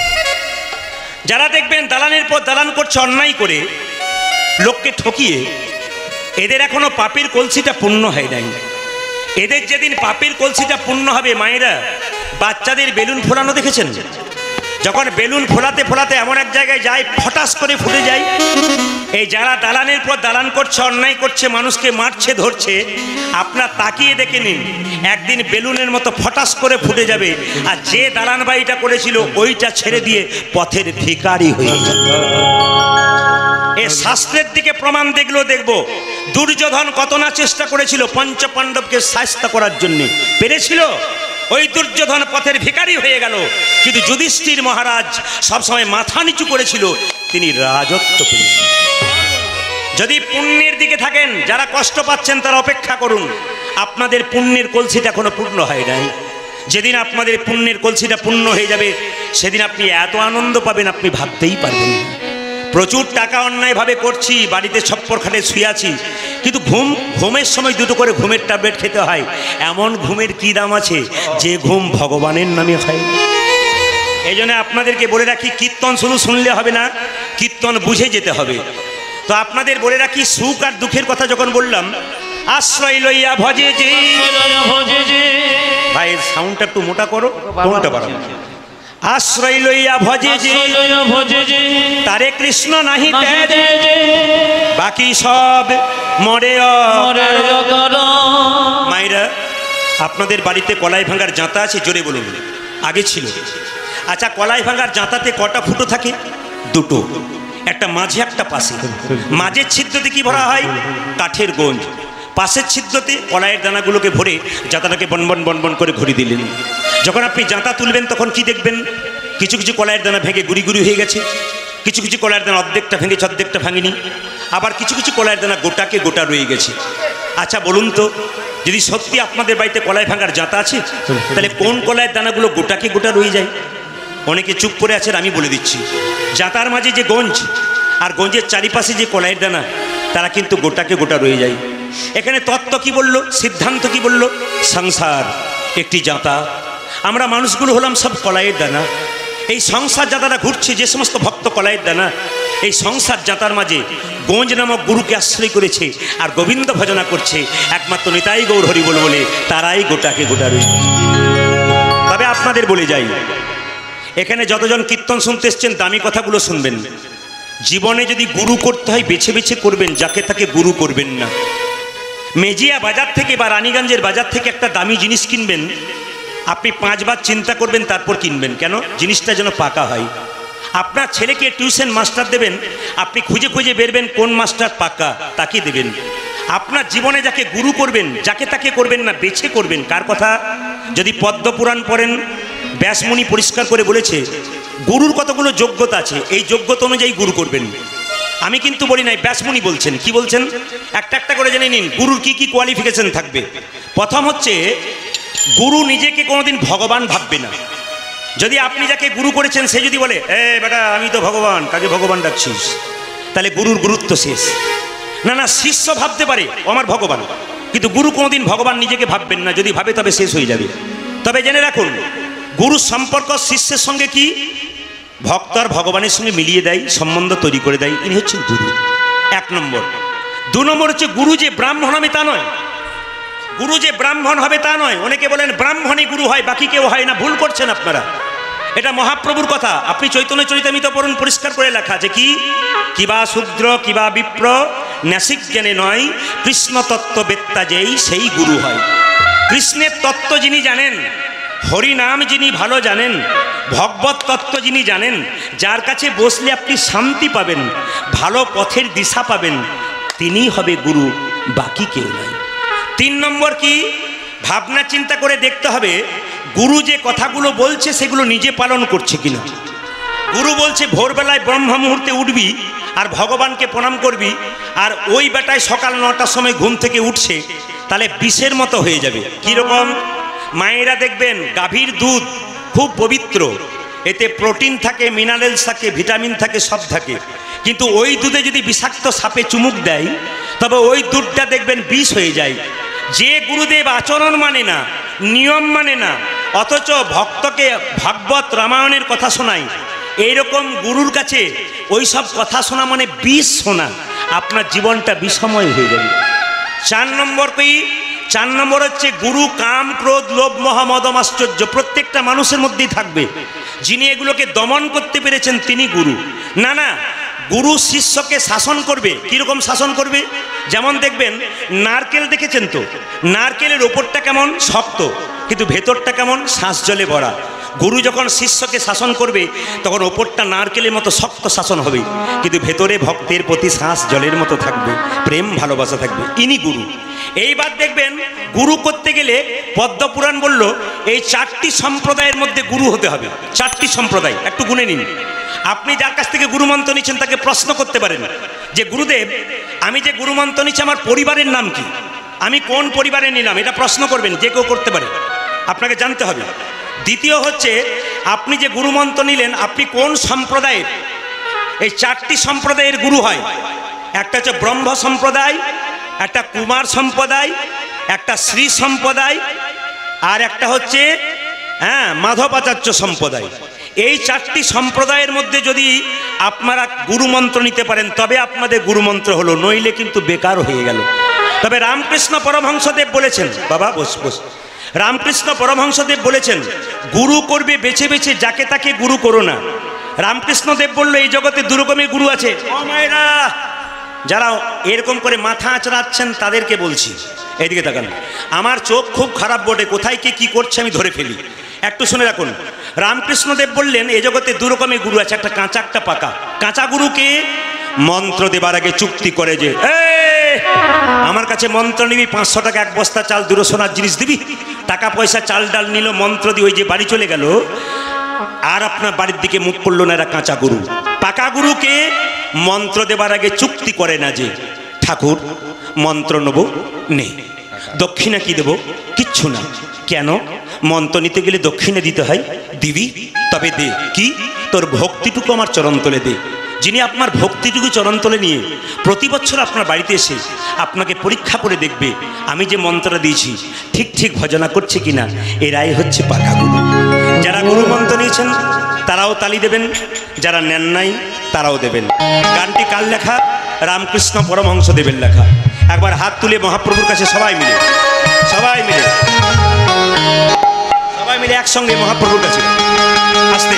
যারা দেখবেন দালানের পর দালান করছে, অন্যায় করে, লোককে ঠকিয়ে, এদের এখনো পাপের কলসিটা পূর্ণ হয় নাই। এদের যেদিন পাপের কলসিটা পূর্ণ হবে, মায়েরা বাচ্চাদের বেলুন ফোলানো দেখেছেন? যখন বেলুন ফোলাতে ফোলাতে এমন এক জায়গায় যায়, ফটাস করে ফুটে যায়। এই যারা দালানের পর দালান করছে, অন্যায় করছে, মানুষকে মারছে, ধরছে, আপনার তাকিয়ে দেখে নিন, একদিন বেলুনের মতো ফটাস করে ফুটে যাবে। আর যে দালান বাড়িটা করেছিল ওইটা ছেড়ে দিয়ে পথের ভিখারি হয়ে যাবে। এ শাস্ত্রের দিকে প্রমাণ দেখলেও দেখবো, দুর্যোধন কত না চেষ্টা করেছিল পঞ্চপাণ্ডবকে শাস্তি করার জন্য, পেরেছিল? ওই দুর্যোধন পথের ভিখারি হয়ে গেল। কিন্তু যুধিষ্ঠির মহারাজ সবসময় মাথা নিচু করেছিল, তিনি রাজত্ব পেলেন। যদি পুণ্যের দিকে থাকেন, যারা কষ্ট পাচ্ছেন তারা অপেক্ষা করুন, আপনাদের পুণ্যের কলসিটা এখনো পূর্ণ হয় নাই। যেদিন আপনাদের পুণ্যের কলসিটা পূর্ণ হয়ে যাবে, সেদিন আপনি এত আনন্দ পাবেন আপনি ভাবতেই পারবেন না। প্রচুর টাকা অন্যায়ভাবে করছি, বাড়িতে ছপ্পর খাটে শুয়ে আছি, কিন্তু ঘুমের সময় 2টো করে ঘুমের ট্যাবলেট খেতে হয়। এমন ঘুমের কি দাম আছে যে ঘুম ভগবানের নামে হয়? এই জন্য আপনাদেরকে বলে রাখি, কীর্তন শুধু শুনলে হবে না, কীর্তন বুঝে যেতে হবে। তো আপনাদের বলে রাখি, সুখ আর দুঃখের কথা যখন বললাম, আশ্রয় লইয়া ভজে যে, ভাই সাউন্ডটা একটু মোটা করো, কোনটা বাড়াবো? আশ্রয় লইয়া ভজে যে, তারে কৃষ্ণ নাহি তেজে, বাকি সব মরে। মায়েরা আপনাদের বাড়িতে কলাই ভাঙার জাঁতা আছে? জোরে বলুন। আগে ছিল। আচ্ছা, কলাই ভাঙার জাঁতাতে কটা ফুটো থাকে? 2টো, একটা মাঝে একটা পাশে। মাঝের ছিদ্রতে কি ভরা হয়? কাঠের গঞ্জ। পাশের ছিদ্রতে কলাইয়ের দানাগুলোকে ভরে জাঁতাটাকে বনবন বনবন করে ঘুরিয়ে দিলেন। যখন আপনি জাঁতা তুলবেন তখন কি দেখবেন? কিছু কিছু কলাইয়ের দানা ভেঙে গুড়ি গুড়ি হয়ে গেছে, কিছু কিছু কলাইয়ের দানা অর্ধেকটা ভেঙেছে, অর্ধেকটা ভাঙেনি, আবার কিছু কিছু কলাইয়ের দানা গোটাকে গোটা রয়ে গেছে। আচ্ছা বলুন তো, যদি সত্যি আপনাদের বাড়িতে কলাই ভাঙার জাঁতা আছে, তাহলে কোন কলাইয়ের দানাগুলো গোটাকে গোটা রয়ে যায়? অনেকে চুপ করে আছেন, আমি বলে দিচ্ছি। জাঁতার মাঝে যে গঞ্জ আর গঞ্জের চারিপাশে যে কলাইয়ের দানা, তারা কিন্তু গোটাকে গোটা রয়ে যায়। এখানে তত্ত্ব কি বলল, সিদ্ধান্ত কি বলল? সংসার একটি জাঁতা, আমরা মানুষগুলো হলাম সব কলাইয়ের দানা। এই সংসার জাঁতাটা ঘুরছে, যে সমস্ত ভক্ত কলাইয়ের দানা, এই সংসার জাঁতার মাঝে গঞ্জ নামক গুরুকে আশ্রয় করেছে আর গোবিন্দ ভজনা করছে, একমাত্র নিতাই গৌর হরি বল বলে তারাই গোটাকে গোটা রয়েছে। তবে আপনাদের বলে যাই, এখানে যতজন কীর্তন শুনতে এসছেন দামি কথাগুলো শুনবেন। জীবনে যদি গুরু করতে হয় বেছে বেছে করবেন, যাকে তাকে গুরু করবেন না। মেজিয়া বাজার থেকে বা রানীগঞ্জের বাজার থেকে একটা দামি জিনিস কিনবেন, আপনি 5 বার চিন্তা করবেন তারপর কিনবেন, কেন? জিনিসটা যেন পাকা হয়। আপনার ছেলেকে টিউশন মাস্টার দেবেন, আপনি খুঁজে খুঁজে বেরবেন কোন মাস্টার পাকা, তাকে দেবেন। আপনার জীবনে যাকে গুরু করবেন, যাকে তাকে করবেন না, বেছে করবেন। কার কথা? যদি পদ্মপুরাণ পড়েন, ব্যাসমুনি পরিষ্কার করে বলেছে গুরুর কতগুলো যোগ্যতা আছে, এই যোগ্যতা অনুযায়ী গুরু করবেন। আমি কিন্তু বলি নাই, ব্যাসমুনি বলছেন। কি বলছেন? একটা একটা করে জেনে নিন গুরুর কি কি কোয়ালিফিকেশন থাকবে। প্রথম হচ্ছে, গুরু নিজেকে কোনোদিন ভগবান ভাববে না। যদি আপনি যাকে গুরু করেছেন সে যদি বলে, বেটা আমি তো ভগবান, কাকে ভগবান ডাকছিস, তাহলে গুরুর গুরুত্ব শেষ। না না, শিষ্য ভাবতে পারে আমার ভগবান, কিন্তু গুরু কোনোদিন ভগবান নিজেকে ভাববেন না। যদি ভাবে তবে শেষ হয়ে যাবে। তবে জেনে রাখুন, গুরুর সম্পর্ক শিষ্যের সঙ্গে কি? ভক্ত আর ভগবানের সঙ্গে মিলিয়ে দেয়, সম্বন্ধ তৈরি করে দেয়, ইনি হচ্ছেন গুরু। 1 নম্বর। 2 নম্বর হচ্ছে, গুরু যে ব্রাহ্মণ হবে তা নয়। গুরু যে ব্রাহ্মণ হবে তা নয়। অনেকে বলেন ব্রাহ্মণই গুরু হয়, বাকি কেউ হয় না। ভুল করছেন আপনারা। এটা মহাপ্রভুর কথা। আপনি চৈতন্য চরিতামৃত পড়ুন, পরিষ্কার করে লেখা যে কি, কিবা শূদ্র কিবা বিপ্র ন্যাসিক জেনে নয়, কৃষ্ণ তত্ত্ববেত্তা যেই সেই গুরু হয়। কৃষ্ণের তত্ত্ব যিনি জানেন, হরিনাম যিনি ভালো জানেন, ভগবত তত্ত্ব যিনি জানেন, যার কাছে বসলে আপনি শান্তি পাবেন, ভালো পথের দিশা পাবেন, তিনিই হবে গুরু, বাকি কেউ নয়। 3 নম্বর কি, ভাবনা চিন্তা করে দেখতে হবে গুরু যে কথাগুলো বলছে সেগুলো নিজে পালন করছে কিনা। গুরু বলছে ভোরবেলায় ব্রহ্ম মুহূর্তে উঠবি আর ভগবানকে প্রণাম করবি, আর ওই বেটায় সকাল 9টার সময় ঘুম থেকে উঠছে, তাহলে বিষের মতো হয়ে যাবে। কীরকম? মায়েরা দেখবেন গাভীর দুধ খুব পবিত্র, এতে প্রোটিন থাকে, মিনারেলস থাকে, ভিটামিন থাকে, সব থাকে, কিন্তু ওই দুধে যদি বিষাক্ত সাপে চুমুক দেয় তবে ওই দুধটা দেখবেন বিষ হয়ে যায়। যে গুরুদেব আচরণ মানে না, নিয়ম মানে না, অথচ ভক্তকে ভাগবত রামায়ণের কথা শোনায়, এইরকম গুরুর কাছে ওই সব কথা শোনা মানে বিষ শোনা, আপনার জীবনটা বিষময় হয়ে যাবে। 4 নম্বর কি? 4 নম্বর হচ্ছে গুরু কাম ক্রোধ লোভ মোহ মদম আশ্চর্য প্রত্যেকটা মানুষের মধ্যেই থাকবে। যিনি এগুলোকে দমন করতে পেরেছেন তিনি গুরু। না না, গুরু শিষ্যকে শাসন করবে। কীরকম শাসন করবে? যেমন দেখবেন নারকেল দেখেছেন তো, নারকেলের ওপরটা কেমন শক্ত, কিন্তু ভেতরটা কেমন শ্বাস জলে ভরা। গুরু যখন শিষ্যকে শাসন করবে তখন ওপরটা নারকেলের মতো শক্ত শাসন হবে, কিন্তু ভেতরে ভক্তের প্রতি শ্বাস জলের মতো থাকবে, প্রেম ভালোবাসা থাকবে। ইনি গুরু। এইবার দেখবেন গুরু করতে গেলে পদ্মপুরাণ বলল এই 4টি সম্প্রদায়ের মধ্যে গুরু হতে হবে। 4টি সম্প্রদায় একটু গুনে নিন। আপনি যার কাছ থেকে গুরুমন্ত্র নিচ্ছেন তাকে প্রশ্ন করতে পারেন যে গুরুদেব, আমি যে গুরুমন্ত্র নিচ্ছি আমার পরিবারের নাম কি, আমি কোন পরিবারে নিলাম, এটা প্রশ্ন করবেন। যে কেউ করতে পারে, আপনাকে জানতে হবে। দ্বিতীয় হচ্ছে আপনি যে গুরুমন্ত্র নিলেন আপনি কোন সম্প্রদায়ের। এই 4টি সম্প্রদায়ের গুরু হয়। একটা হচ্ছে ব্রহ্ম সম্প্রদায়, একটা কুমার সম্প্রদায়, একটা শ্রী সম্প্রদায়, আর একটা হচ্ছে মাধবাচার্য সম্প্রদায়। এই 4টি সম্প্রদায়ের মধ্যে যদি আপনারা গুরুমন্ত্র নিতে পারেন তবে আপনাদের গুরুমন্ত্র হলো, নইলে কিন্তু বেকার হয়ে গেল। তবে রামকৃষ্ণ পরমহংসদেব বলেছেন, বাবা বস বস, রামকৃষ্ণ পরমহংসদেব বলেছেন গুরু করবে বেছে বেছে, যাকে তাকে গুরু করো না। রামকৃষ্ণদেব বলল এই জগতে 2 রকমের গুরু আছে। ও মায়েরা, যারা এরকম করে মাথা আঁচড়াচ্ছেন তাদেরকে বলছি, এইদিকে তাকান। আমার চোখ খুব খারাপ বটে, কোথায় কে কি করছে আমি ধরে ফেলি, একটু শুনে রাখুন। রামকৃষ্ণদেব বললেন এই জগতে 2 রকমের গুরু আছে, একটা কাঁচা একটা পাকা। কাঁচা গুরুকে মন্ত্র দেবার আগে চুক্তি করে যে আমার কাছে মন্ত্র নিবি, 500 টাকা 1 বস্তা চাল 2 সোনার জিনিস দিবি, টাকা পয়সা চাল ডাল নিল, মন্ত্র দিয়ে ওই যে বাড়ি চলে গেল, আর আপনার বাড়ির দিকে মুখ করলো না। এরা কাঁচা গুরু। পাকা গুরুকে মন্ত্র দেবার আগে চুক্তি করে না যে ঠাকুর মন্ত্র নেব, নেই, দক্ষিণা কি দেব, কিচ্ছু না। কেন? মন্ত্র নিতে গেলে দক্ষিণা দিতে হয়, দিবি তবে দে, কি তোর ভক্তিটুকু আমার চরণতলে দে। যিনি আপনার ভক্তিটুকু চরণতলে নিয়ে প্রতি বছর আপনার বাড়িতে এসে আপনাকে পরীক্ষা করে দেখবে আমি যে মন্ত্রটা দিয়েছি ঠিক ঠিক ভজনা করছে কিনা, এরাই হচ্ছে পাকা গুরু। যারা গুরু মন্ত্র নিয়েছেন তারাও তালি দেবেন, যারা নেন নাই তারাও দেবেন। গানটি কার লেখা? রামকৃষ্ণ পরমহংসদেবের লেখা। একবার হাত তুলে মহাপ্রভুর কাছে সবাই মিলে, সবাই মিলে, সবাই মিলে একসঙ্গে মহাপ্রভুর কাছে আসতে।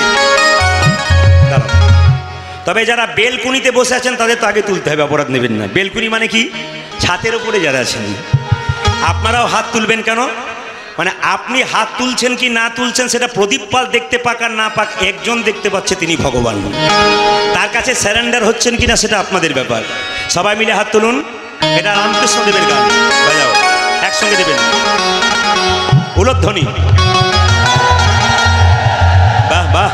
তবে যারা বেলকুনিতে বসে আছেন তাদের তো আগে তুলতে হবে, অপরাধ নেবেন না। বেলকুনি মানে কি? ছাতের উপরে যারা আছেন আপনারাও হাত তুলবেন। কেন? মানে আপনি হাত তুলছেন কি না তুলছেন সেটা প্রদীপ পাল দেখতে পাক আর না পাক, একজন দেখতে পাচ্ছে, তিনি ভগবান। তার কাছে স্যারেন্ডার হচ্ছেন কিনা সেটা আপনাদের ব্যাপার। সবাই মিলে হাত তুলুন। এটা রামকৃষ্ণদেবের গান, বাজাও, একসঙ্গে দেবেন উলধ্বনি। বাহ বাহ।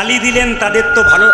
তালি দিলেন তাদের তো ভালো,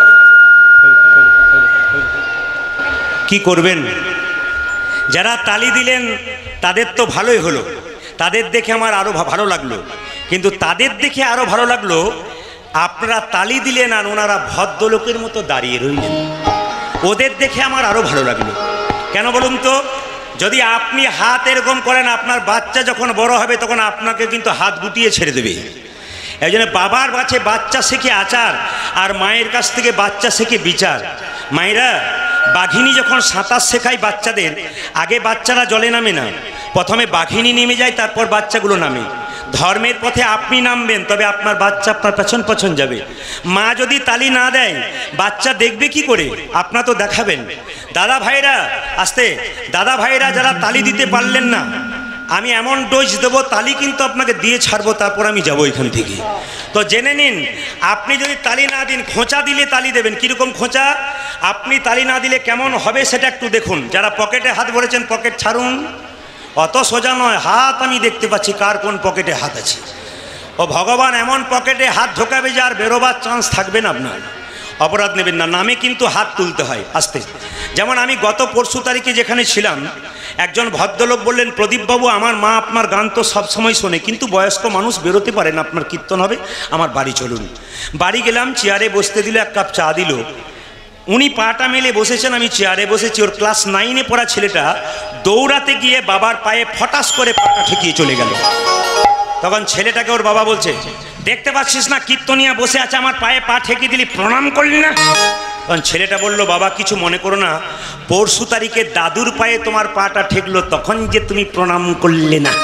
কি করবেন? যারা তালি দিলেন তাদের তো ভালোই হলো, তাদের দেখে আমার আরো ভালো লাগলো। কিন্তু তাদের দেখে আরো ভালো লাগলো আপনারা তালি দিলেন আর ওনারা ভদ্রলোকের মতো দাঁড়িয়ে রইলেন, ওদের দেখে আমার আরো ভালো লাগলো। কেন বলুন তো? যদি আপনি হাত এরকম করেন, আপনার বাচ্চা যখন বড় হবে তখন আপনাকে কিন্তু হাত গুটিয়ে ছেড়ে দেবে। এই জন্য বাবার কাছে বাচ্চা শেখে আচার, আর মায়ের কাছ থেকে বাচ্চা শেখে বিচার। মায়েরা বাঘিনী যখন সাঁতার শেখায় বাচ্চাদের, আগে বাচ্চারা জলে নামে না, প্রথমে বাঘিনী নেমে যায়, তারপর বাচ্চাগুলো নামে। ধর্মের পথে আপনি নামবেন, তবে আপনার বাচ্চা আপনার পেছন পেছন যাবে। মা যদি তালি না দেয় বাচ্চা দেখবে কি করে? আপনার তো দেখাবেন। দাদা ভাইরা আসতে, দাদা ভাইরা যারা তালি দিতে পারলেন না, আমি এমন ডোজ দেবো, তালি কিন্তু আপনাকে দিয়ে ছাড়বো, তারপর আমি যাবো এখান থেকে। তো জেনে নিন, আপনি যদি তালি না দিন, খোঁচা দিলে তালি দেবেন। কীরকম খোঁচা? আপনি তালি না দিলে কেমন হবে সেটা একটু দেখুন। যারা পকেটে হাত ভরেছেন পকেট ছাড়ুন, অত সোজা নয়। হাত আমি দেখতে পাচ্ছি কার কোন পকেটে হাত আছে। ও ভগবান এমন পকেটে হাত ঢোকাবে যে আর বেরোবার চান্স থাকবে না আপনার। অপরাধ নেবেন না, নামে কিন্তু হাত তুলতে হয় আস্তে। যেমন আমি গত পরশু তারিখে যেখানে ছিলাম, একজন ভদ্রলোক বললেন, প্রদীপবাবু আমার মা আপনার গান তো সবসময় শোনে, কিন্তু বয়স্ক মানুষ বেরোতে পারে না, আপনার কীর্তন হবে, আমার বাড়ি চলুন। বাড়ি গেলাম, চেয়ারে বসতে দিল, এক কাপ চা দিল। উনি পাটা মেলে বসেছেন, আমি চেয়ারে বসেছি। ওর ক্লাস 9-এ পড়া ছেলেটা দৌড়াতে গিয়ে বাবার পায়ে ফটাস করে পাটা ঠেকিয়ে চলে গেল। তখন ছেলেটাকে ওর বাবা বলছে, দেখতে পাচ্ছিস না কীর্তনিয়া বসে আছে, আমার পায়ে পা ঠেকিয়ে দিলি, প্রণাম করলি না? তখন ছেলেটা বলল, বাবা কিছু মনে করো না, পরশু তারিখে দাদুর পায়ে তোমার পাটা ঠেকলো, তখন যে তুমি প্রণাম করলে না।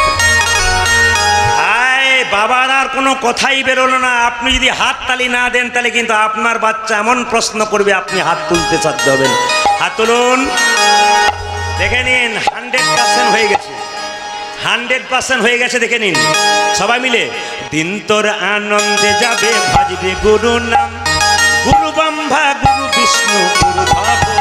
বাবার আর কোনো কথাই বেরোলো না। আপনি যদি হাত তালি না দেন, তাহলে কিন্তু আপনার বাচ্চা এমন প্রশ্ন করবে আপনি হাত তুলতে সাধ্য হবেন। হাত তুলুন, দেখে নিন 100% হয়ে গেছে, 100% হয়ে গেছে, দেখে নিন সবাই মিলে। দিন তোর আনন্দে যাবে, ভাজবে গুরু নাম, গুরু ব্রহ্মা গুরু বিষ্ণু গুরু ভগবান,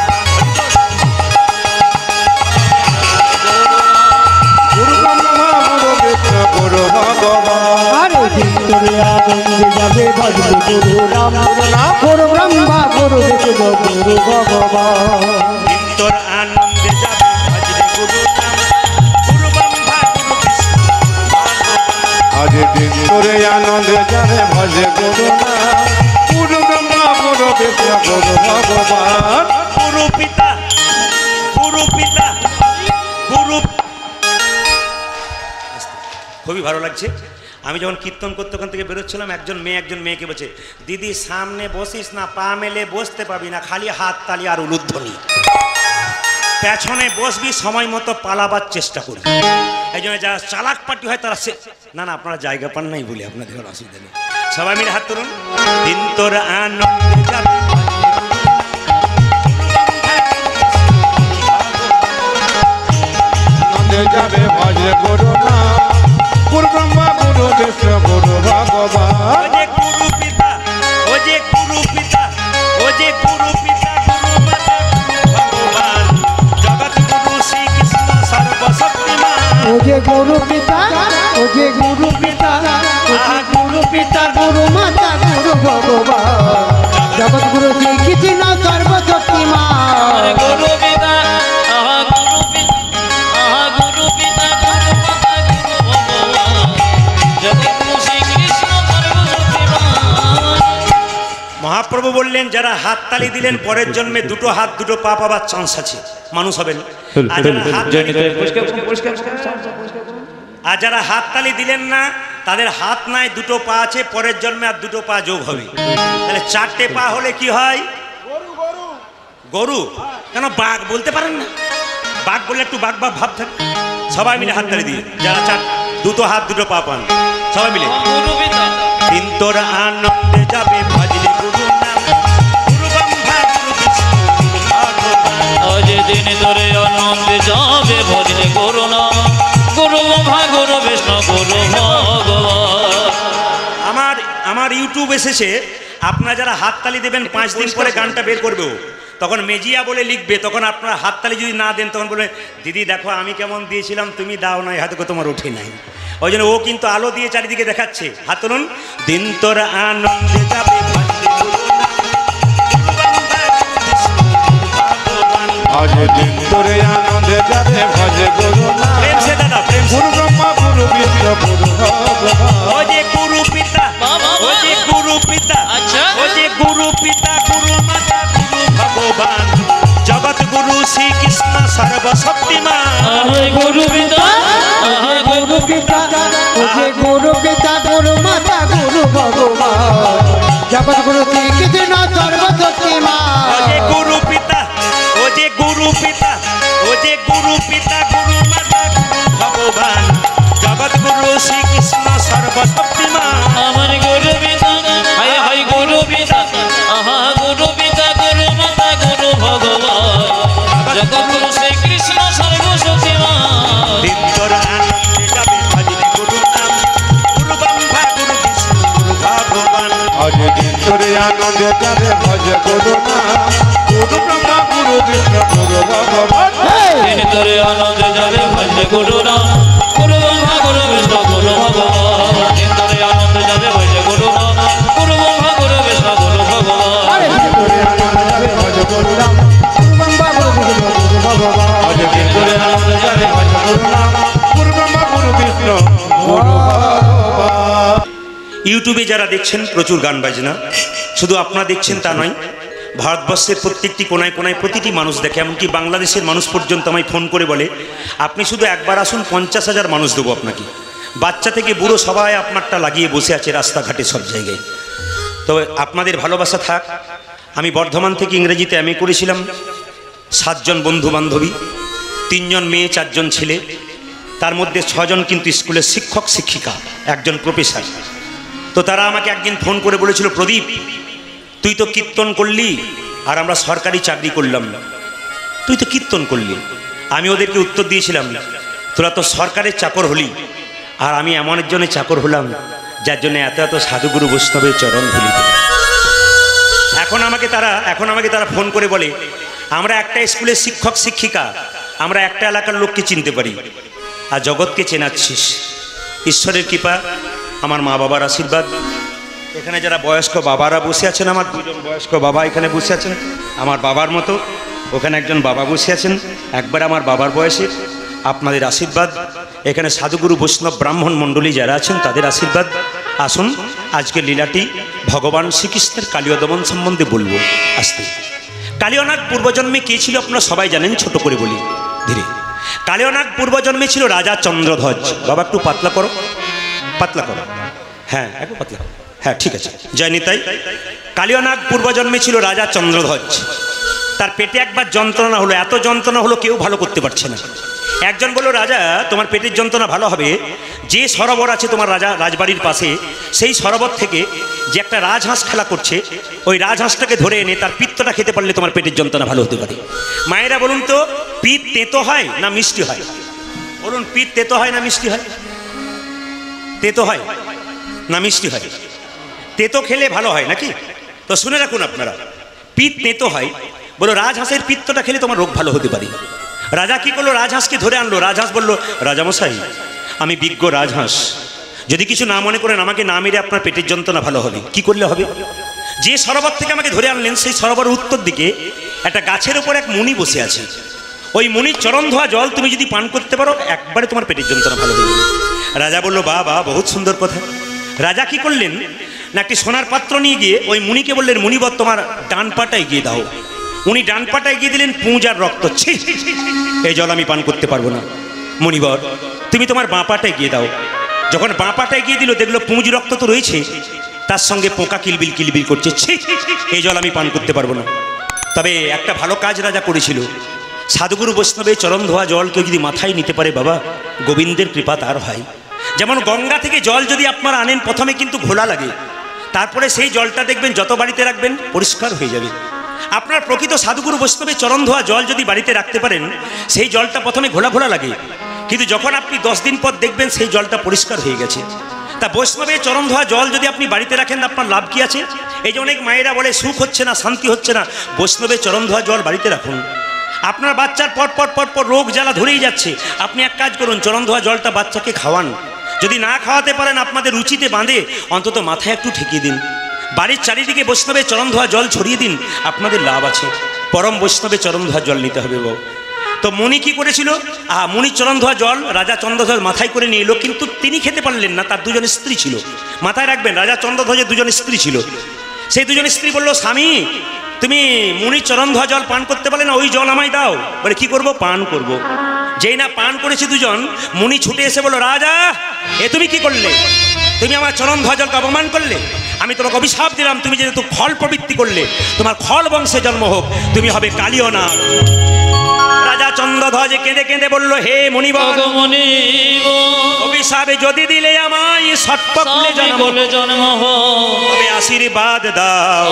গুরু ব্রহ্মা গুরু বিষ্ণু গুরু ভগবান। আরে দিন তোরে আনন্দে যাবে, ভজবে গুরু রাম, গুরু ব্রহ্মা গুরু বিষ্ণু গুরু ভগবান। দিন তোর আনন্দে যাবে, ভাজবে গুরু নাম, গুরু ব্রহ্মা গুরু বিষ্ণু ভগবান। আজ দিন তোরে আনন্দে যাবে, ভজে গুরু নাম, গুরু ব্রহ্মা গুরু বিষ্ণু গুরু ভগবান। গুরু পিতা, গুরু পিতা, গুরু। খুবই ভালো লাগছে। আমি যখন কীর্তন করতে ওখান থেকে বেরোচ্ছিলাম, একজন মেয়েকে বলছে, দিদি সামনে বসিস না, পা মেলে বসতে পাবি না, খালি হাত তালি আর উলুধ্বনি, পেছনে বসবি, সময় মতো পালাবার চেষ্টা করবি। এই জন্য যারা চালাক পার্টি হয় তারা না না, আপনারা জায়গা পান নাই বলে আপনাদের কোনো অসুবিধা নেই। সবাই মিলে হাত তুলুন। দিন তোর আনন্দে যাবে, আনন্দে যাবে, ভজে গুরু নাম, গুরু ব্রহ্মা গুরু বিষ্ণু গুরু ভগবান। ও যে গুরু পিতা, ও যে গুরু পিতা, ও যে গুরু পিতা, গুরু মাতা ভগবান, জগৎ গুরু শ্রীকৃষ্ণ সর্বশক্তিমান। ও যে গুরু পিতা, ও যে গুরু পিতা, ও যে গুরু পিতা, গুরু মাতা গুরু ভগবান, জগৎ গুরু শ্রীকৃষ্ণ সর্বশক্তিমান। গুরু পিতা, আহা গুরু পিতা, আহা গুরু পিতা, গুরু মাতা গুরু ভগবান, জগৎগুরু শ্রীকৃষ্ণ সর্বশক্তিমান। মহাপ্রভু বললেন, যারা হাত তালি দিলেন পরের জন্মে দুটো হাত দুটো পা পাবার চান্স আছে, মানুষ হবেন। আর যারা হাত তালি দিলেন না, তাদের হাত নাই, দুটো পা আছে, পরের জন্মে আর দুটো পা যোগ হবে। তাহলে 4টে পা হলে কি হয়? গরু। কেন বাঘ বলতে পারেন না? বাঘ বললে একটু বাঘ বাঘ ভাব থাকে। সবাই মিলে হাত তালি দিয়ে, যারা দুটো হাত দুটো পা পান, সবাই মিলে। গুরু পিতা, দিন তোর আনন্দে যাবে, ভাজলে গুরু নাম, গুরু ব্রহ্মা গুরু বিষ্ণু গুরু ভগবান। আজ দিন ধরে আনন্দে যাবে, ভজলে গুরু নাম, গুরু ব্রহ্মা গুরু বিষ্ণু গুরু ভগবান। আমার ইউটিউব এসেছে, আপনারা যারা হাততালি দেবেন 5 দিন পরে গানটা বের করবে, তখন মেজিয়া বলে লিখবে, তখন আপনারা হাততালি যদি না দেন তখন বলবে, দিদি দেখো আমি কেমন দিয়েছিলাম, তুমি দাও নাই, হাতে তোমার ওঠে নাই। ওই জন্য ও কিন্তু আলো দিয়ে চারিদিকে দেখাচ্ছে। হাত তুলুন। দিন তোর আনন্দে যাবে, আজ দিন তোরে আনন্দে যাবে ভজে গুরু নাম প্রেম সে দাদা প্রেম সে। গুরু ব্রহ্মা গুরু বিষ্ণু গুরু ভগবান ও যে গুরু পিতা, বাবা, ও যে গুরু পিতা, আচ্ছা। ও যে গুরু পিতা, গুরু মাতা, গুরু ভগবান, জগৎ গুরু শ্রীকৃষ্ণ সর্বশক্তিমান। আহার গুরু পিতা, আহার গুরু গুরু পিতা ও যে গুরু পিতা গুরু মাতা গুরু ভগবান জগৎ গুরু শ্রীকৃষ্ণ সর্বশক্তিমান ও যে গুরু পিতা, ও যে গুরু পিতা, ও যে গুরু পিতা, গুরু মাতা, গুরু ভগবান, জগৎ গুরু শ্রীকৃষ্ণ সর্বশক্তিমান। আমার গুরু পিতা, হায় হায় গুরু পিতা, আহা গুরু পিতা, গুরু মাতা, গুরু ভগবান, জগৎ গুরু শ্রীকৃষ্ণ সর্বশক্তিমান। দিন তোরা আনন্দে যাবে ভজলে গুরু নাম, গুরু ব্রহ্মা, গুরু বিষ্ণু, গুরু ভগবান। আজ দিন তোরে আনন্দে যাবে ভজে গুরু নাম গুরু ব্রহ্মা গুরু বিষ্ণু গুরু ভগবান দিন তোরে আনন্দে যাবে ভজলে গুরু নাম, গুরু ব্রহ্মা, গুরু বিষ্ণু, গুরু ভগবান। দিন তোরে আনন্দে যাবে ভজলে গুরু নাম, গুরু ব্রহ্মা, গুরু বিষ্ণু, গুরু ভগবান। তোরে আনন্দে যাবে ভজে গুরু নাম আজ দিন তোরে আনন্দে যাবে ভজে গুরু নাম গুরু ব্রহ্মা গুরু বিষ্ণু গুরু ভগবান ইউটিউবে যারা দেখছেন প্রচুর গান বাজনা, শুধু আপনারা দেখছেন তা নয়, ভারতবর্ষের প্রত্যেকটি কোনায় কোনায় প্রতিটি মানুষ দেখে, এমনকি বাংলাদেশের মানুষ পর্যন্ত আমায় ফোন করে বলে আপনি শুধু একবার আসুন, 50,000 মানুষ দেবো আপনাকে। বাচ্চা থেকে বুড়ো সবাই আপনারটা লাগিয়ে বসে আছে রাস্তাঘাটে সব জায়গায়। তো আপনাদের ভালোবাসা থাক। আমি বর্ধমান থেকে ইংরেজিতে এমএ করেছিলাম, 7 জন বন্ধু বান্ধবী, 3 জন মেয়ে, 4 জন ছেলে, তার মধ্যে 6 জন কিন্তু স্কুলের শিক্ষক শিক্ষিকা, 1 জন প্রফেসর। তো তারা আমাকে একদিন ফোন করে বলেছিল, প্রদীপ তুই তো কীর্তন করলি আর আমরা সরকারি চাকরি করলাম না, তুই তো কীর্তন করলি। আমি ওদেরকে উত্তর দিয়েছিলাম, তোরা তো সরকারের চাকর হলি, আর আমি এমন একজনের চাকর হলাম যার জন্য এত এত সাধুগুরু বৈষ্ণবের চরণ ধুলি। এখন আমাকে তারা ফোন করে বলে, আমরা একটা স্কুলের শিক্ষক শিক্ষিকা, আমরা একটা এলাকার লোককে চিনতে পারি, আর জগৎকে চেনাচ্ছিস। ঈশ্বরের কৃপা, আমার মা বাবার আশীর্বাদ, এখানে যারা বয়স্ক বাবারা বসে আছেন, আমার 2 জন বয়স্ক বাবা এখানে বসে আছেন আমার বাবার মতো, ওখানে একজন বাবা বসে আছেন একবার আমার বাবার বয়সে, আপনাদের আশীর্বাদ, এখানে সাধুগুরু বৈষ্ণব ব্রাহ্মণ মণ্ডলী যারা আছেন তাদের আশীর্বাদ। আসুন আজকের লীলাটি ভগবান শ্রীকৃষ্ণের কালীয় দমন সম্বন্ধে বলবো। আসতে কালীয়নাগ পূর্বজন্মে কে ছিল আপনারা সবাই জানেন, ছোট করে বলি ধীরে। কালীয়নাগ পূর্বজন্মে ছিল রাজা চন্দ্রধ্বজ। বাবা একটু পাতলা করো, পাতলা করো, হ্যাঁ একটু পাতলা করো, হ্যাঁ ঠিক আছে, জয় নিতাই। কালীয়নাগ পূর্বজন্মে ছিল রাজা চন্দ্রধ্বজ। তার পেটে একবার যন্ত্রণা হলো, এত যন্ত্রণা হলো কেউ ভালো করতে পারছে না। একজন বলল, রাজা তোমার পেটের যন্ত্রণা ভালো হবে, যে সরোবর আছে তোমার রাজবাড়ির পাশে, সেই সরোবর থেকে যে একটা রাজহাঁস খেলা করছে, ওই রাজহাঁসটাকে ধরে এনে তার পিত্তটা খেতে পারলে তোমার পেটের যন্ত্রণা ভালো হতে পারে। মায়েরা বলুন তো, পিত্ত তেতো হয় না মিষ্টি হয়? বলুন, পিত্ত তেতো হয় না মিষ্টি হয়? তেতো হয় না মিষ্টি হয়? তেতো খেলে ভালো হয় নাকি? তো শুনে রাখুন আপনারা, পিত্ত তেতো হয়, বলো রাজহাঁসের পিত্তটা খেলে তোমার রোগ ভালো হতে পারে। রাজা কি করলো, রাজহাঁসকে ধরে আনলো। রাজহাঁস বলল, রাজামশাই আমি বিজ্ঞ রাজহাঁস, যদি কিছু না মনে করেন আমাকে না মেরে আপনার পেটের যন্ত্রণা ভালো হবে। কি করলে হবে? যে সরোবর থেকে আমাকে ধরে আনলেন, সেই সরোবরের উত্তর দিকে একটা গাছের উপর এক মুনি বসে আছে। ওই মুনির চরণ ধোয়া জল তুমি যদি পান করতে পারো, একবারে তোমার পেটের যন্ত্রণা ভালো হয়ে যাবে। রাজা বলল, বাহ বাহ, বহুত সুন্দর কথা। রাজা কি করলেন না, একটি সোনার পাত্র নিয়ে গিয়ে ওই মুনিকে বললেন, মুনিবর তোমার ডান পাটা এগিয়ে দাও। উনি ডান পাটা এগিয়ে দিলেন, পুঁজ আর রক্ত। ছি, এই জল আমি পান করতে পারবো না। মুনিবর তুমি তোমার বাঁ পাটা এগিয়ে দাও। যখন বাঁ পাটা এগিয়ে দিল, দেখলো পুঁজ রক্ত তো রয়েছে, তার সঙ্গে পোকা কিলবিল কিলবিল করছে। ছি, এই জল আমি পান করতে পারবো না। তবে একটা ভালো কাজ রাজা করেছিল, সাধুগুরু বৈষ্ণবের চরণ ধোয়া জল কেউ যদি মাথায় নিতে পারে, বাবা গোবিন্দের কৃপা তার হয়। যেমন গঙ্গা থেকে জল যদি আপনারা আনেন, প্রথমে কিন্তু ঘোলা লাগে, তারপরে সেই জলটা দেখবেন যত বাড়িতে রাখবেন পরিষ্কার হয়ে যাবে। আপনার প্রকৃত সাধুগুরু বৈষ্ণবের চরণ ধোয়া জল যদি বাড়িতে রাখতে পারেন, সেই জলটা প্রথমে ঘোলা ঘোলা লাগে, কিন্তু যখন আপনি 10 দিন পর দেখবেন সেই জলটা পরিষ্কার হয়ে গেছে। তা বৈষ্ণবের চরণ ধোয়া জল যদি আপনি বাড়িতে রাখেন, আপনার লাভ কি আছে? এই যে অনেক মায়েরা বলে সুখ হচ্ছে না, শান্তি হচ্ছে না, বৈষ্ণবের চরণ ধোয়া জল বাড়িতে রাখুন। আপনার বাচ্চার পর রোগ জ্বালা ধরেই যাচ্ছে, আপনি এক কাজ করুন, চরণ ধোয়া জলটা বাচ্চাকে খাওয়ান। যদি না খাওয়াতে পারেন, আপনাদের রুচিতে বাঁধে, অন্তত মাথায় একটু ঠেকিয়ে দিন। বাড়ির চারিদিকে বৈষ্ণবের চরণ ধোয়া জল ছড়িয়ে দিন, আপনাদের লাভ আছে। পরম বৈষ্ণবের চরণ ধোয়া জল নিতে হবে বাবু। তো মুনি কি করেছিল? মুনির চরণ ধোয়া জল রাজা চন্দ্রধ্বজ মাথায় করে নিয়ে এলো, কিন্তু তিনি খেতে পারলেন না, তার দুজন স্ত্রী ছিল। মাথায় রাখবেন, রাজা চন্দ্রধ্বজের দুজন স্ত্রী ছিল। সেই দুজন স্ত্রী বলল, স্বামী তুমি মুনির চরণ ধোয়া জল পান করতে পারলে না, ওই জল আমায় দাও। বলে কি করব? পান করব। যেই না পান করেছে দুজন, মুনি ছুটে এসে বলল, রাজা এ তুমি কি করলে? তুমি আমার চরণ ধোয়া জলকে অপমান করলে। আমি তোমাকে অভিশাপ দিলাম, তুমি যেহেতু খল প্রবৃত্তি করলে, তোমার খল বংশে জন্ম হোক, তুমি হবে কালীয় না। রাজা চন্দ্রধ্বজ কেঁদে কেঁদে বলল, হে মুনিবর, অভিশাপে যদি দিলে আমায় সৎপকুলে জন্ম তবে আশীর্বাদ দাও,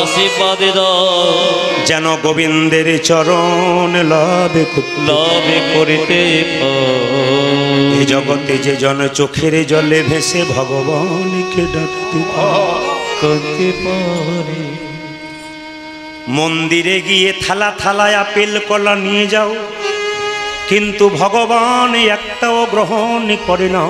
যেন গোবিন্দের চরণ লাভে করিতে এ জগতে যে জন চোখের জলে ভেসে ভগবানকে ডাকতে পারে। মন্দিরে গিয়ে থালা থালায় আপেল কলা নিয়ে যাও, কিন্তু ভগবান একটাও গ্রহণ করে না।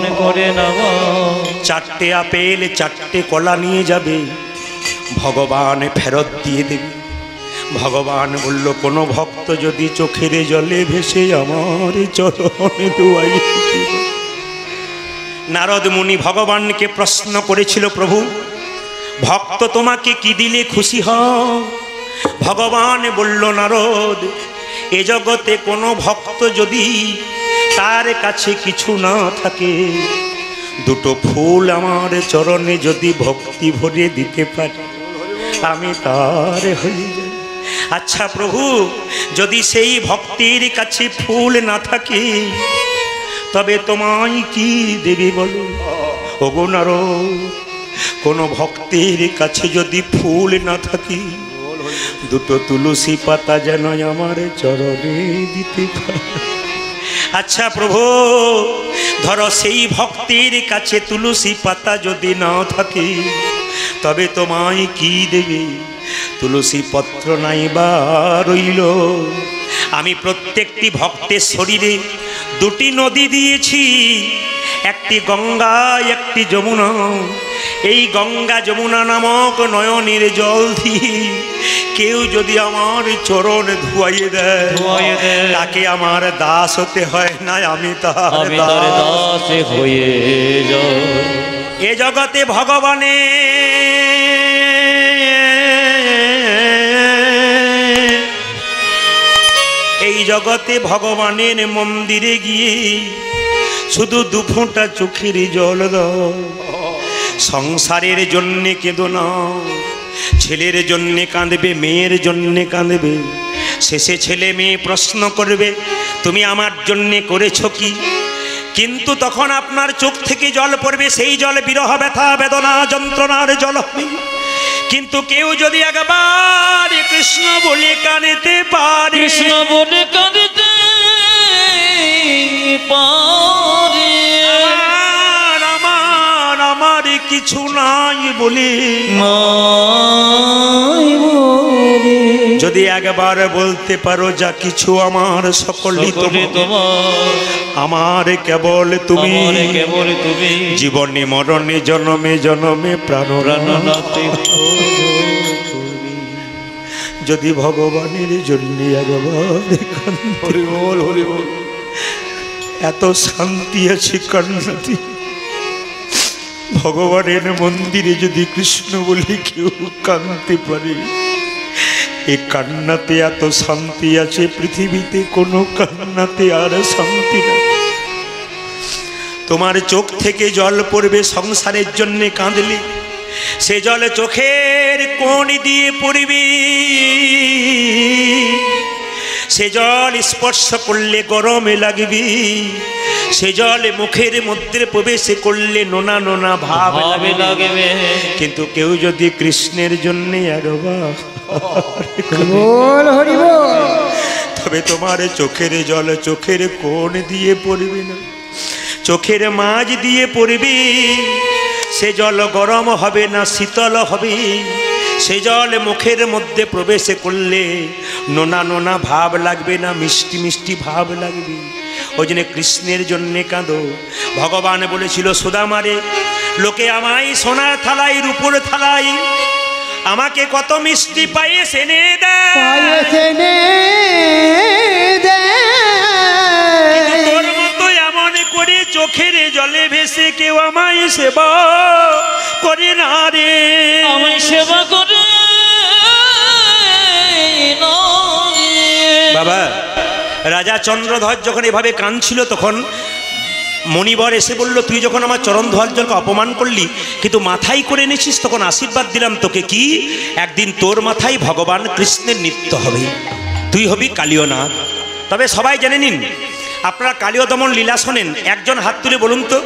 চারটে আপেল চারটে কলা নিয়ে যাবে, ভগবান ফেরত দিয়ে দেবে। ভগবান বলল, কোনো ভক্ত যদি চোখের জলে ভেসে আমার চরণে দুয়াই। নারদ মুনি ভগবানকে প্রশ্ন করেছিল, প্রভু ভক্ত তোমাকে কি দিলে খুশি হও? ভগবান বলল, নারদ এ জগতে কোনো ভক্ত যদি তার কাছে কিছু না থাকে, দুটো ফুল আমার চরণে যদি ভক্তি ভরে দিতে পারে, আমি তার হয়ে যাই। আচ্ছা প্রভু, যদি সেই ভক্তির কাছে ফুল না থাকে, তবে তোমায় কি দেবে বলো? ওগো নারদ, কোনো ভক্তের কাছে যদি ফুল না থাকে, দুটো তুলসী পাতা যেন আমার চরণে দিতে পারে। আচ্ছা প্রভু, ধরো সেই ভক্তির কাছে তুলসী পাতা যদি না থাকে, তবে তোমায় কি দেবে? তুলসী পত্র নাই বা রইল। আমি প্রত্যেকটি ভক্তের শরীরে দুটি নদী দিয়েছি, একটি গঙ্গা একটি যমুনা। এই গঙ্গা যমুনা নামক নয়নের জল দিয়ে কেউ যদি আমার চরণ ধুয়াইয়ে দেয়, তাকে আমার দাস হতে হয় না, আমি তার দাস হয়ে যাই। এ জগতে ভগবানে এই জগতে ভগবানের মন্দিরে গিয়ে শুধু দু ফোঁটা চোখের জল দাও। সংসারের জন্যে কেঁদো না, ছেলের জন্যে কাঁদবে, মেয়ের জন্যে কাঁদবে। শেষে ছেলে মেয়ে প্রশ্ন করবে, তুমি আমার জন্যে করেছো কি? কিন্তু তখন আপনার চোখ থেকে জল পড়বে, সেই জল বিরহ ব্যথা বেদনা যন্ত্রণার জল হবে। কিন্তু কেউ যদি একবার কৃষ্ণ বলে কাঁদতে পারে, কৃষ্ণ বলে কাঁদতে পারে, আমার কিছু নাই বলে, যদি একবার বলতে পারো যা কিছু আমার সকলই তোমার, আমার কেবল তুমি, জীবনে মরণে জনমে জনমে প্রাণনাথ। যদি ভগবানের জন্য একবার এত শান্তি আছে কান্নাতে। ভগবানের মন্দিরে যদি কৃষ্ণ বলে কেউ কাঁদতে পারে, এই কান্নাতে এত শান্তি আছে, পৃথিবীতে কোনো কান্নাতে আর শান্তি না। তোমার চোখ থেকে জল পড়বে সংসারের জন্য কাঁদলে, সে জল চোখের কোণ দিয়ে পড়বে। সে জল স্পর্শ করলে গরমে লাগবে, সে জল মুখের মধ্যে প্রবেশ করলে নোনা নোনা ভাব লাগবে। কিন্তু কেউ যদি কৃষ্ণের জন্য একবার, তবে তোমার চোখের জল চোখের কোণ দিয়ে পড়বে না, চোখের মাঝ দিয়ে পড়বে। সে জল গরম হবে না, শীতল হবে। সে জল মুখের মধ্যে প্রবেশ করলে নোনা নোনা ভাব লাগবে না, মিষ্টি মিষ্টি ভাব লাগবে। ওই জন্য কৃষ্ণের জন্যে কাঁদো। ভগবান বলেছিল সুদামারে, লোকে আমায় সোনার থালায় রূপোর থালায় আমাকে কত মিষ্টি পায়েস এনে দেয়, পায়েস এনে দেয়। তোর মতো এমন করে চোখের জলে ভেসে কেউ আমায় সেবা করে না রে। আমায় সেবা করে না রে। বাবা, রাজা চন্দ্রধ্বজ যখন এভাবে কাঁদছিল তখন মণিবর এসে বলল, তুই যখন আমার চরণধ্বজকে অপমান করলি কিন্তু মাথায় করে এনেছিস, তখন আশীর্বাদ দিলাম তোকে কি, একদিন তোর মাথায় ভগবান কৃষ্ণের নৃত্য হবে, তুই হবি কালীয় নাগ। তবে সবাই জেনে নিন, আপনারা কালীয় দমন লীলা শোনেন, একজন হাত তুলে বলুন তো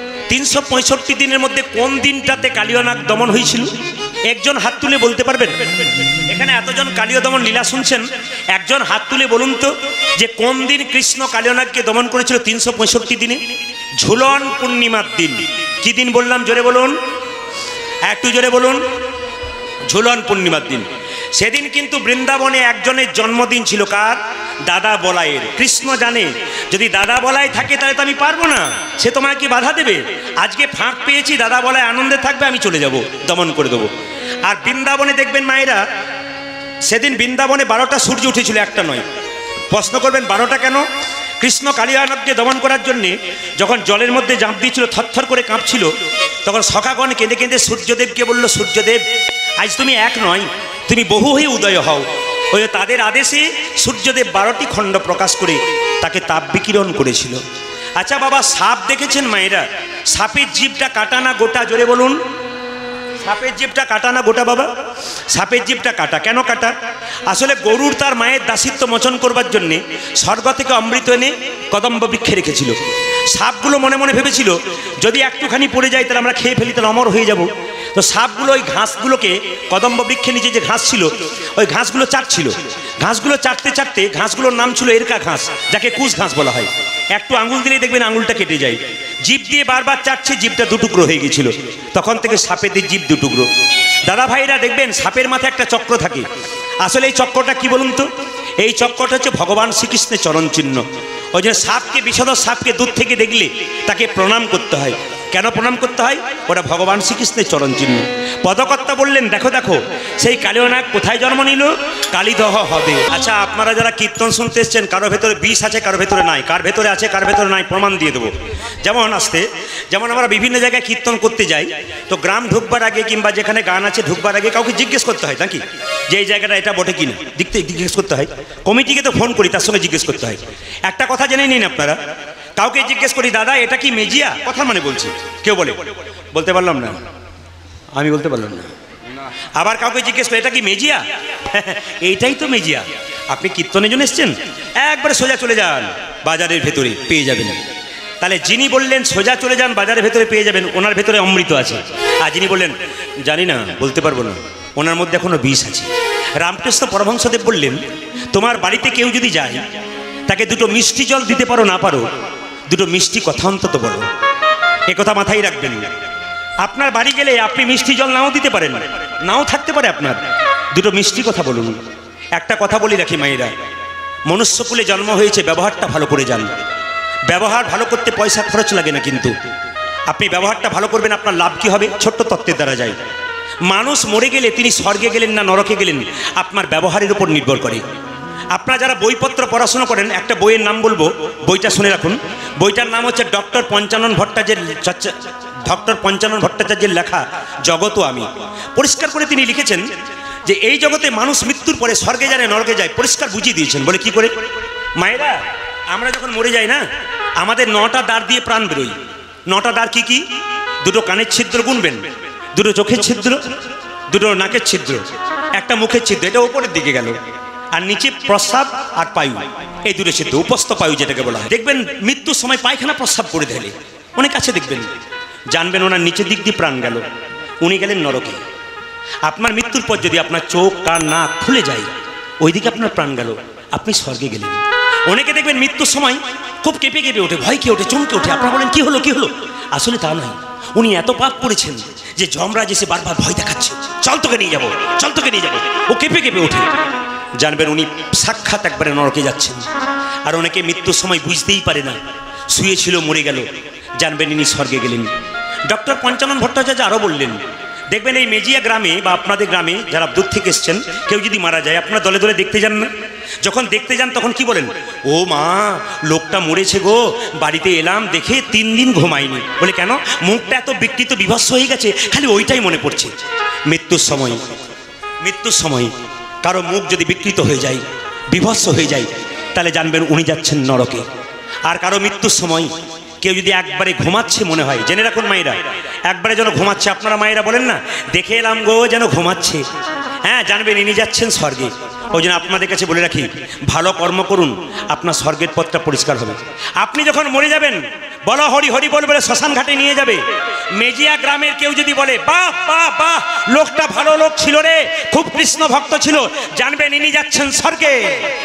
365 দিনের মধ্যে কোন দিনটাতে কালীয় নাগ দমন হয়েছিল? একজন হাত তুলে বলতে পারবেন? এখানে এতজন কালীয় দমন লীলা শুনছেন, একজন হাত তুলে বলুন তো যে কোন দিন কৃষ্ণ কালীয় নাগকে দমন করেছিল 365 দিনে? ঝুলন পূর্ণিমার দিন। কি দিন বললাম? জোরে বলুন, একটু জোরে বলুন। ঝুলন পূর্ণিমার দিন। সেদিন কিন্তু বৃন্দাবনে একজনের জন্মদিন ছিল। কার? দাদা বলাইয়ের। কৃষ্ণ জানে যদি দাদা বলাই থাকে তাহলে তো আমি পারবো না, সে তোমাকে বাধা দেবে। আজকে ফাঁক পেয়েছি, দাদা বলাই আনন্দে থাকবে, আমি চলে যাব, দমন করে দেবো। আর বৃন্দাবনে দেখবেন মায়েরা, সেদিন বৃন্দাবনে 12টা সূর্য উঠেছিল, একটা নয়। প্রশ্ন করবেন 12টা কেন? কৃষ্ণ কালিয়ানবকে দমন করার জন্যে যখন জলের মধ্যে ঝাঁপ দিয়েছিল, থরথর করে কাঁপছিল, তখন সখাগণ কেঁদে কেঁদে সূর্যদেবকে বলল, সূর্যদেব আজ তুমি এক নয়, তুমি বহু হয়ে উদয় হও। ওই তাদের আদেশে সূর্যদেব 12টি খণ্ড প্রকাশ করে তাকে তাপ বিকিরণ করেছিল। আচ্ছা বাবা, সাপ দেখেছেন মায়েরা? সাপের জিভটা কাটা না গোটা? জোরে বলুন। সাপের জিভটা কাটা না গোটা? বাবা, সাপের জিভটা কাটা। কেন কাটা? আসলে গরুর তার মায়ের দাসিত্ব মোচন করবার জন্যে স্বর্গ থেকে অমৃত এনে কদম্ব বৃক্ষে রেখেছিল। সাপগুলো মনে মনে ভেবেছিল যদি একটুখানি পড়ে যায় তাহলে আমরা খেয়ে ফেলি, তাহলে অমর হয়ে যাব। তো সাপগুলো ওই ঘাসগুলোকে, কদম্ব বৃক্ষের নিচে যে ঘাস ছিল ওই ঘাসগুলো চাটছিল। ঘাসগুলো চাটতে চাটতে, ঘাসগুলোর নাম ছিল এরকা ঘাস, যাকে কুশ ঘাস বলা হয়। একটু আঙুল দিলেই দেখবেন আঙুলটা কেটে যায়। জিভ দিয়ে বারবার চাটছে, জিভটা দুটুকরো হয়ে গেছিল। তখন থেকে সাপেদের জিভ দুটুকরো। দাদা ভাইরা দেখবেন সাপের মাথায় একটা চক্র থাকে। আসলে এই চক্রটা কি বলুন তো? এই চক্রটা হচ্ছে ভগবান শ্রীকৃষ্ণের চরণ চিহ্ন। ওই যে সাপকে, বিষধর সাপকে দূর থেকে দেখলে তাকে প্রণাম করতে হয়। কেন প্রণাম করতে হয়? ওটা ভগবান শ্রীকৃষ্ণের চরণ চিহ্ন। পদকর্তা বললেন, দেখো দেখো সেই কালীয় নাগ কোথায় জন্ম নিল? কালীদহ হ্রদে। আচ্ছা, আপনারা যারা কীর্তন শুনতে এসছেন, কারো ভেতরে বিষ আছে, কারো ভেতরে নাই। কার ভেতরে আছে, কার ভেতরে নাই, প্রমাণ দিয়ে দেবো। যেমন আমরা বিভিন্ন জায়গায় কীর্তন করতে যাই, তো গ্রাম ঢুকবার আগে কিংবা যেখানে গান আছে ঢুকবার আগে কাউকে জিজ্ঞেস করতে হয় নাকি, যে এই জায়গাটা এটা বটে কিনা, জিজ্ঞেস করতে হয়। কমিটিকে তো ফোন করি, তার সঙ্গে জিজ্ঞেস করতে হয়। একটা কথা জেনে নিন আপনারা, কাউকে জিজ্ঞেস করি, দাদা এটা কি মেজিয়া? কথা মানে বলছি, কেউ বলতে পারলাম না, আমি বলতে পারলাম না। আবার কাউকে জিজ্ঞেস করি, এটা কি মেজিয়া? এইটাই তো মেজিয়া। আপনি কীর্তনের জন্য এসছেন, একবারে সোজা চলে যান, বাজারের ভেতরে পেয়ে যাবেন। তাহলে যিনি বললেন সোজা চলে যান, বাজারের ভেতরে পেয়ে যাবেন, ওনার ভেতরে অমৃত আছে। আর যিনি বললেন জানি না, বলতে পারবো না, ওনার মধ্যে এখনো বিষ আছে। রামকৃষ্ণ পরমহংসদেব বললেন, তোমার বাড়িতে কেউ যদি যায়, তাকে দুটো মিষ্টি জল দিতে পারো না পারো, দুটো মিষ্টি কথা অন্তত বলো। এ কথা মাথায় রাখবেন। আপনার বাড়ি গেলে আপনি মিষ্টি জল নাও দিতে পারেন, নাও থাকতে পারে আপনার, দুটো মিষ্টি কথা বলুন। একটা কথা বলি রাখি মায়েরা, মনুষ্যকুলে জন্ম হয়েছে, ব্যবহারটা ভালো করে যান। ব্যবহার ভালো করতে পয়সা খরচ লাগে না, কিন্তু আপনি ব্যবহারটা ভালো করবেন, আপনার লাভ কি হবে? ছোট্ট তত্ত্বের দ্বারা যায়। মানুষ মরে গেলে তিনি স্বর্গে গেলেন না নরকে গেলেন, আপনার ব্যবহারের উপর নির্ভর করে। আপনারা যারা বইপত্র পড়াশোনা করেন, একটা বইয়ের নাম বলবো, বইটা শুনে রাখুন। বইটার নাম হচ্ছে ডক্টর পঞ্চানন ভট্টাচার্যের লেখা জগত আমি। পরিষ্কার করে তিনি লিখেছেন যে এই জগতে মানুষ মৃত্যুর পরে স্বর্গে যায় নরকে যায়, পরিষ্কার বুঝিয়ে দিয়েছেন। বলে কি করে? মায়েরা, আমরা যখন মরে যাই না, আমাদের 9টা দ্বার দিয়ে প্রাণ বেরোই। 9টা দ্বার কি কি? দুটো কানের ছিদ্র গুনবেন, দুটো চোখের ছিদ্র, দুটো নাকের ছিদ্র, একটা মুখের ছিদ্র, এটা উপরের দিকে গেল। আর নিচে প্রস্রাব আর পায়ু, এই দুটো ছিদ্র, উপস্থ পায়ু যেটাকে বলা হয়। দেখবেন মৃত্যুর সময় পায়খানা প্রস্রাব করে দিলে অনেক আছে, দেখবেন জানবেন ওনার নিচের দিক দিয়ে প্রাণ গেল, উনি গেলেন নরকে। আপনার মৃত্যুর পর যদি আপনার চোখ কান নাক খুলে যায়, ওইদিকে আপনার প্রাণ গেল, আপনি স্বর্গে গেলেন। অনেকে দেখবেন মৃত্যুর সময় খুব কেঁপে কেঁপে ওঠে, ভয় খেয়ে ওঠে, চমকে ওঠে। আপনারা বলেন কি হলো কি হলো? আসলে তা নয়, উনি এত পাপ করেছেন যে যমরাজ এসে বারবার ভয় দেখাচ্ছে, চল তোকে নিয়ে যাবো, চল তোকে নিয়ে যাবো। ও কেঁপে কেঁপে ওঠে, জানবেন উনি সাক্ষাৎ একবারে নরকে যাচ্ছেন। আর অনেকে মৃত্যুর সময় বুঝতেই পারে না, শুয়েছিল মরে গেল, জানবেন ইনি স্বর্গে গেলেন। ডক্টর পঞ্চানন ভট্টাচার্য আরও বললেন, দেখবেন এই মেজিয়া গ্রামে বা আপনাদের গ্রামে যারা দূর থেকে এসছেন, কেউ যদি মারা যায় আপনারা দলে দলে দেখতে যান না? যখন দেখতে যান তখন কি বলেন? ও মা, লোকটা মরেছে গো, বাড়িতে এলাম দেখে 3 দিন ঘুমাইনি। বলে কেন? মুখটা এত বিকৃত বিভৎস হয়ে গেছে, খালি ওইটাই মনে পড়ছে। মৃত্যুর সময় কারো মুখ যদি বিকৃত হয়ে যায়, বিভৎস হয়ে যায়, তাহলে জানবেন উনি যাচ্ছেন নরকে। আর কারো মৃত্যুর সময় কেউ যদি একবারে ঘুমাচ্ছে মনে হয়, জেনে রাখুন মায়েরা, একবারে যেন ঘুমাচ্ছে, আপনারা মায়েরা বলেন না, দেখে এলাম গো যেন ঘুমাচ্ছে, হ্যাঁ, জানবেন ইনি যাচ্ছেন স্বর্গে। ওই জন্য আপনাদের কাছে বলে রাখি, ভালো কর্ম করুন, আপনার স্বর্গের পথটা পরিষ্কার হবে। আপনি যখন মরে যাবেন, বলো হরি হরি বল বলে শ্মশান ঘাটে নিয়ে যাবে। মেজিয়া গ্রামের কেউ যদি বলে বাহ বাহ বাহ, লোকটা ভালো লোক ছিল রে, খুব কৃষ্ণ ভক্ত ছিল, জানবেন ইনি যাচ্ছেন স্বর্গে।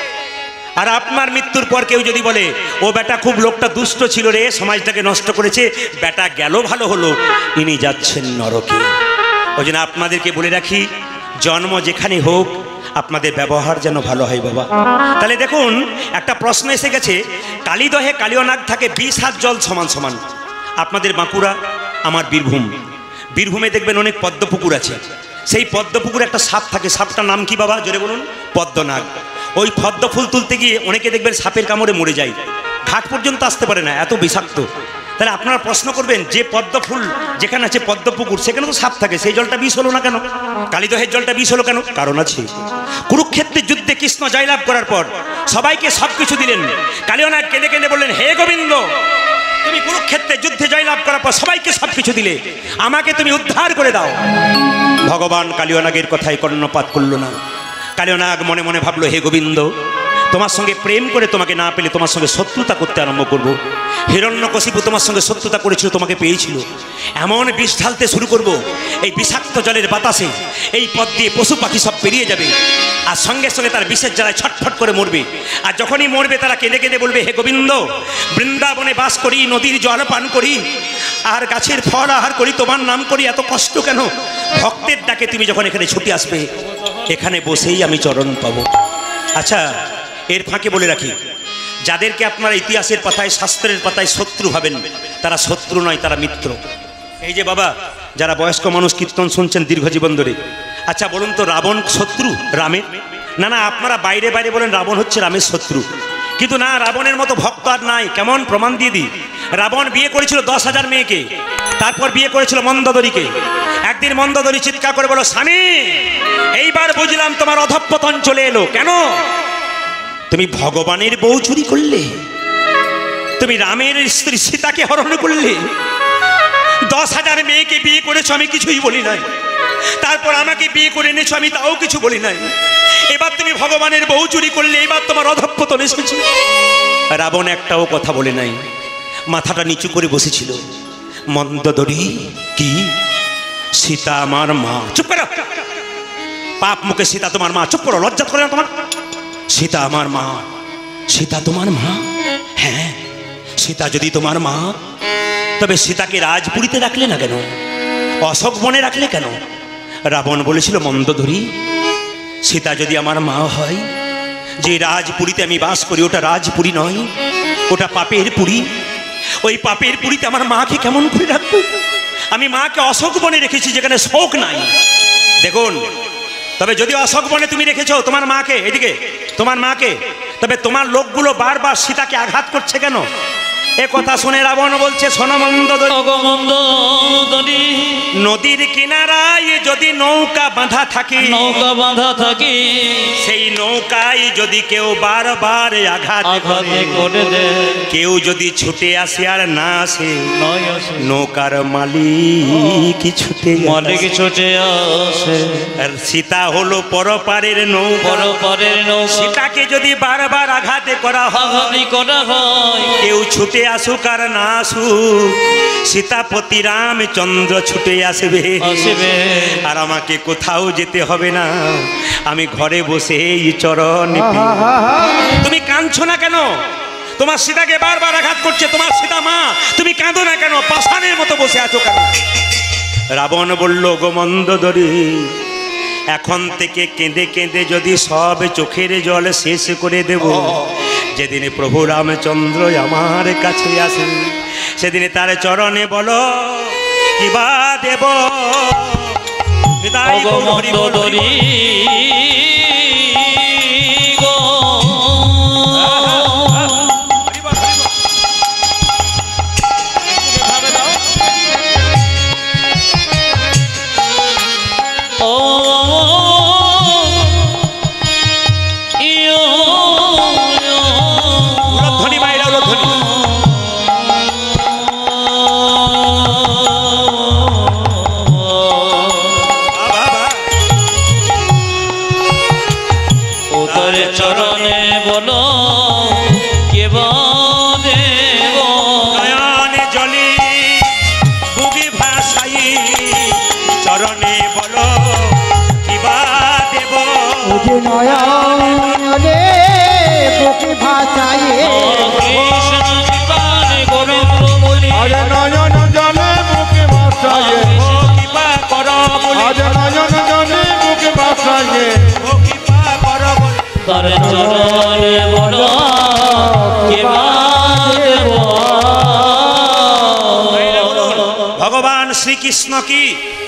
আর আপনার মৃত্যুর পর কেউ যদি বলে ও বেটা খুব লোকটা দুষ্ট ছিল রে, সমাজটাকে নষ্ট করেছে, বেটা গেল ভালো হলো, ইনি যাচ্ছেন নরকে। ওই জন্য আপনাদেরকে বলে রাখি, জন্ম যেখানে হোক আপনাদের ব্যবহার যেন ভালো হয় বাবা। তাহলে দেখুন, একটা প্রশ্ন এসে গেছে, কালীদহে কালীয়নাগ থাকে 20 হাত জল সমান সমান। আপনাদের বাঁকুড়া, আমার বীরভূমে দেখবেন অনেক পদ্মপুকুর আছে। সেই পদ্মপুকুরে একটা সাপ থাকে, সাপটার নাম কি বাবা জোরে বলুন? পদ্মনাগ। ওই পদ্ম ফুল তুলতে গিয়ে অনেকে দেখবেন সাপের কামড়ে মরে যায়, ঘাট পর্যন্ত আসতে পারে না, এত বিষাক্ত। তাহলে আপনারা প্রশ্ন করবেন, যে পদ্ম ফুল যেখানে আছে পদ্মপুকুর, সেখানে তো সাপ থাকে, সেই জলটা বিষ হলো না কেন? কালীদহের জলটা বিষ হলো কেন? কারণ আছে। কুরুক্ষেত্রের যুদ্ধে কৃষ্ণ জয়লাভ করার পর সবাইকে সবকিছু দিলেন। কালীয়নাগ কেঁদে কেঁদে বললেন, হে গোবিন্দ, তুমি কুরুক্ষেত্রের যুদ্ধে জয়লাভ করার পর সবাইকে সবকিছু দিলে, আমাকে তুমি উদ্ধার করে দাও। ভগবান কালীয়নাগের কথায় কর্ণপাত করল না। কালীয়নাগ মনে মনে ভাবলো, হে গোবিন্দ, তোমার সঙ্গে প্রেম করে তোমাকে না পেলে তোমার সঙ্গে শত্রুতা করতে আরম্ভ করব। হিরণ্যকশিপু তোমার সঙ্গে শত্রুতা করেছিল, তোমাকে পেয়েছিল, এমন বিষ ঢালতে শুরু করব, এই বিষাক্ত জলের বাতাসে এই পথ দিয়ে পশু পাখি সব পেরিয়ে যাবে, আর সঙ্গে সঙ্গে তার বিষের জ্বালায় ছটফট করে মরবে। আর যখনই মরবে তারা কেঁদে কেঁদে বলবে, হে গোবিন্দ, বৃন্দাবনে বাস করি, নদীর জল পান করি, আর গাছের ফল আহার করি, তোমার নাম করি, এত কষ্ট কেন? ভক্তের ডাকে তুমি যখন এখানে ছুটে আসবে, এখানে বসেই আমি চরণ পাবো। আচ্ছা, এর ফাঁকে বলে রাখি, যাদেরকে আপনারা ইতিহাসের পাতায়, শাস্ত্রের পাতায় শত্রু ভাবেন, তারা শত্রু নয়, তারা মিত্র। এই যে বাবা, যারা বয়স্ক মানুষ কীর্তন শুনছেন দীর্ঘজীবন ধরে, আচ্ছা বলুন তো, রাবণ শত্রু রামের? না না, আপনারা বাইরে বাইরে বলেন রাবণ হচ্ছে রামের শত্রু, কিন্তু না, রাবণের মতো ভক্ত আর নাই। কেমন? প্রমাণ দিয়ে দিই। রাবণ বিয়ে করেছিল 10,000 মেয়েকে, তারপর বিয়ে করেছিল মন্দোদরীকে। একদিন মন্দোদরী চিৎকার করে বলো, স্বামী, এইবার বুঝলাম তোমার অধঃপতন চলে এলো। কেন? তুমি ভগবানের বউ চুরি করলে, তুমি রামের স্ত্রী সীতাকে হরণ করলে, 10,000 মেয়েকে বিয়ে করেছো, আমি কিছুই বলি নাই, তারপর আমাকে বিয়ে করে এনেছো, আমি তাও কিছু বলি নাই, এবার তুমি ভগবানের বউ চুরি করলে, এবার তোমার অধঃপতন এসেছে। রাবণ একটাও কথা বলে নাই, মাথাটা নিচু করে বসেছিল। মন্দোদরী, কি? সীতা আমার মা। চুপ করো, পাপ মুখে সীতা তোমার মা। চুপ করো, লজ্জা করে না তোমার? সীতা আমার মা। সীতা তোমার মা? হ্যাঁ, সীতা যদি তোমার মা, তবে সীতাকে রাজপুরীতে রাখলে না কেন? অশোক বনে রাখলে কেন? রাবণ বলেছিল, মন্দোদরী, সীতা যদি আমার মা হয়, যে রাজপুরীতে আমি বাস করি ওটা রাজপুরী নয়, ওটা পাপের পুরী। ওই পাপের পুরীতে আমার মাকে কেমন করে রাখবো? আমি মাকে অশোক বনে রেখেছি, যেখানে শোক নাই। দেখুন, তবে যদি অশোক বনে তুমি রেখেছো তোমার মাকে, এদিকে তোমার মাকে, তবে তোমার লোকগুলো বারবার সীতাকে আঘাত করছে কেন? এ কথা শুনে রাবণ বলছে, শোনো মন্দোদরী, নদীর কিনারায় যদি নৌকা বাঁধা থাকে, সেই নৌকায় যদি কেউ বারবার আঘাত করে দেয়, কেউ যদি ছুটে আসে আর না আসে, নৌকার মালিক ছুটে আসে। আর সীতা হলো পরপারের নৌকা, সীতাকে যদি বারবার আঘাতে করা হয়, কেউ ছুটে আসুক আর না আসুক, সীতাপতি রামচন্দ্র ছুটে আসবে, আর আমাকে কোথাও যেতে হবে না, আমি ঘরে বসে এই চরণ। তুমি কাঁদছো না কেন? তোমার সীতাকে বারবার আঘাত করছে, তোমার সীতা মা, তুমি কাঁদো না কেন? পাষাণের মতো বসে আছো কেন? রাবণ বলল, গো মন্দোদরী, এখন থেকে কেঁদে কেঁদে যদি সব চোখের জল শেষ করে দেব, যেদিন প্রভু রামচন্দ্র আমার কাছে আসেন, সেদিনে তার চরণে বলো, কিবা দেব নিতাই গৌর হরি বল, হরি বল। হরি বল, হরি বল। উলধ্বনি মায়েরা, উলধ্বনি। বাবা, বাবা। তোর চরণে বলো কে দেব নয়নে জলে বুকে ভাসাই চরণে বলো কিবা দেব। ও যে নয়নে বুকে ভাসায়ে কৃষ্ণ জীবনে গোবিন্দ বলি আরে নয়ন জলে বুকে ভাসায়ে, ও কিবা কর বলি, আরে নয়ন জলে বুকে ভাসায়ে, ও কিবা কর বলি। তার চরণে বলো কে দেব ভগবান শ্রীকৃষ্ণ কি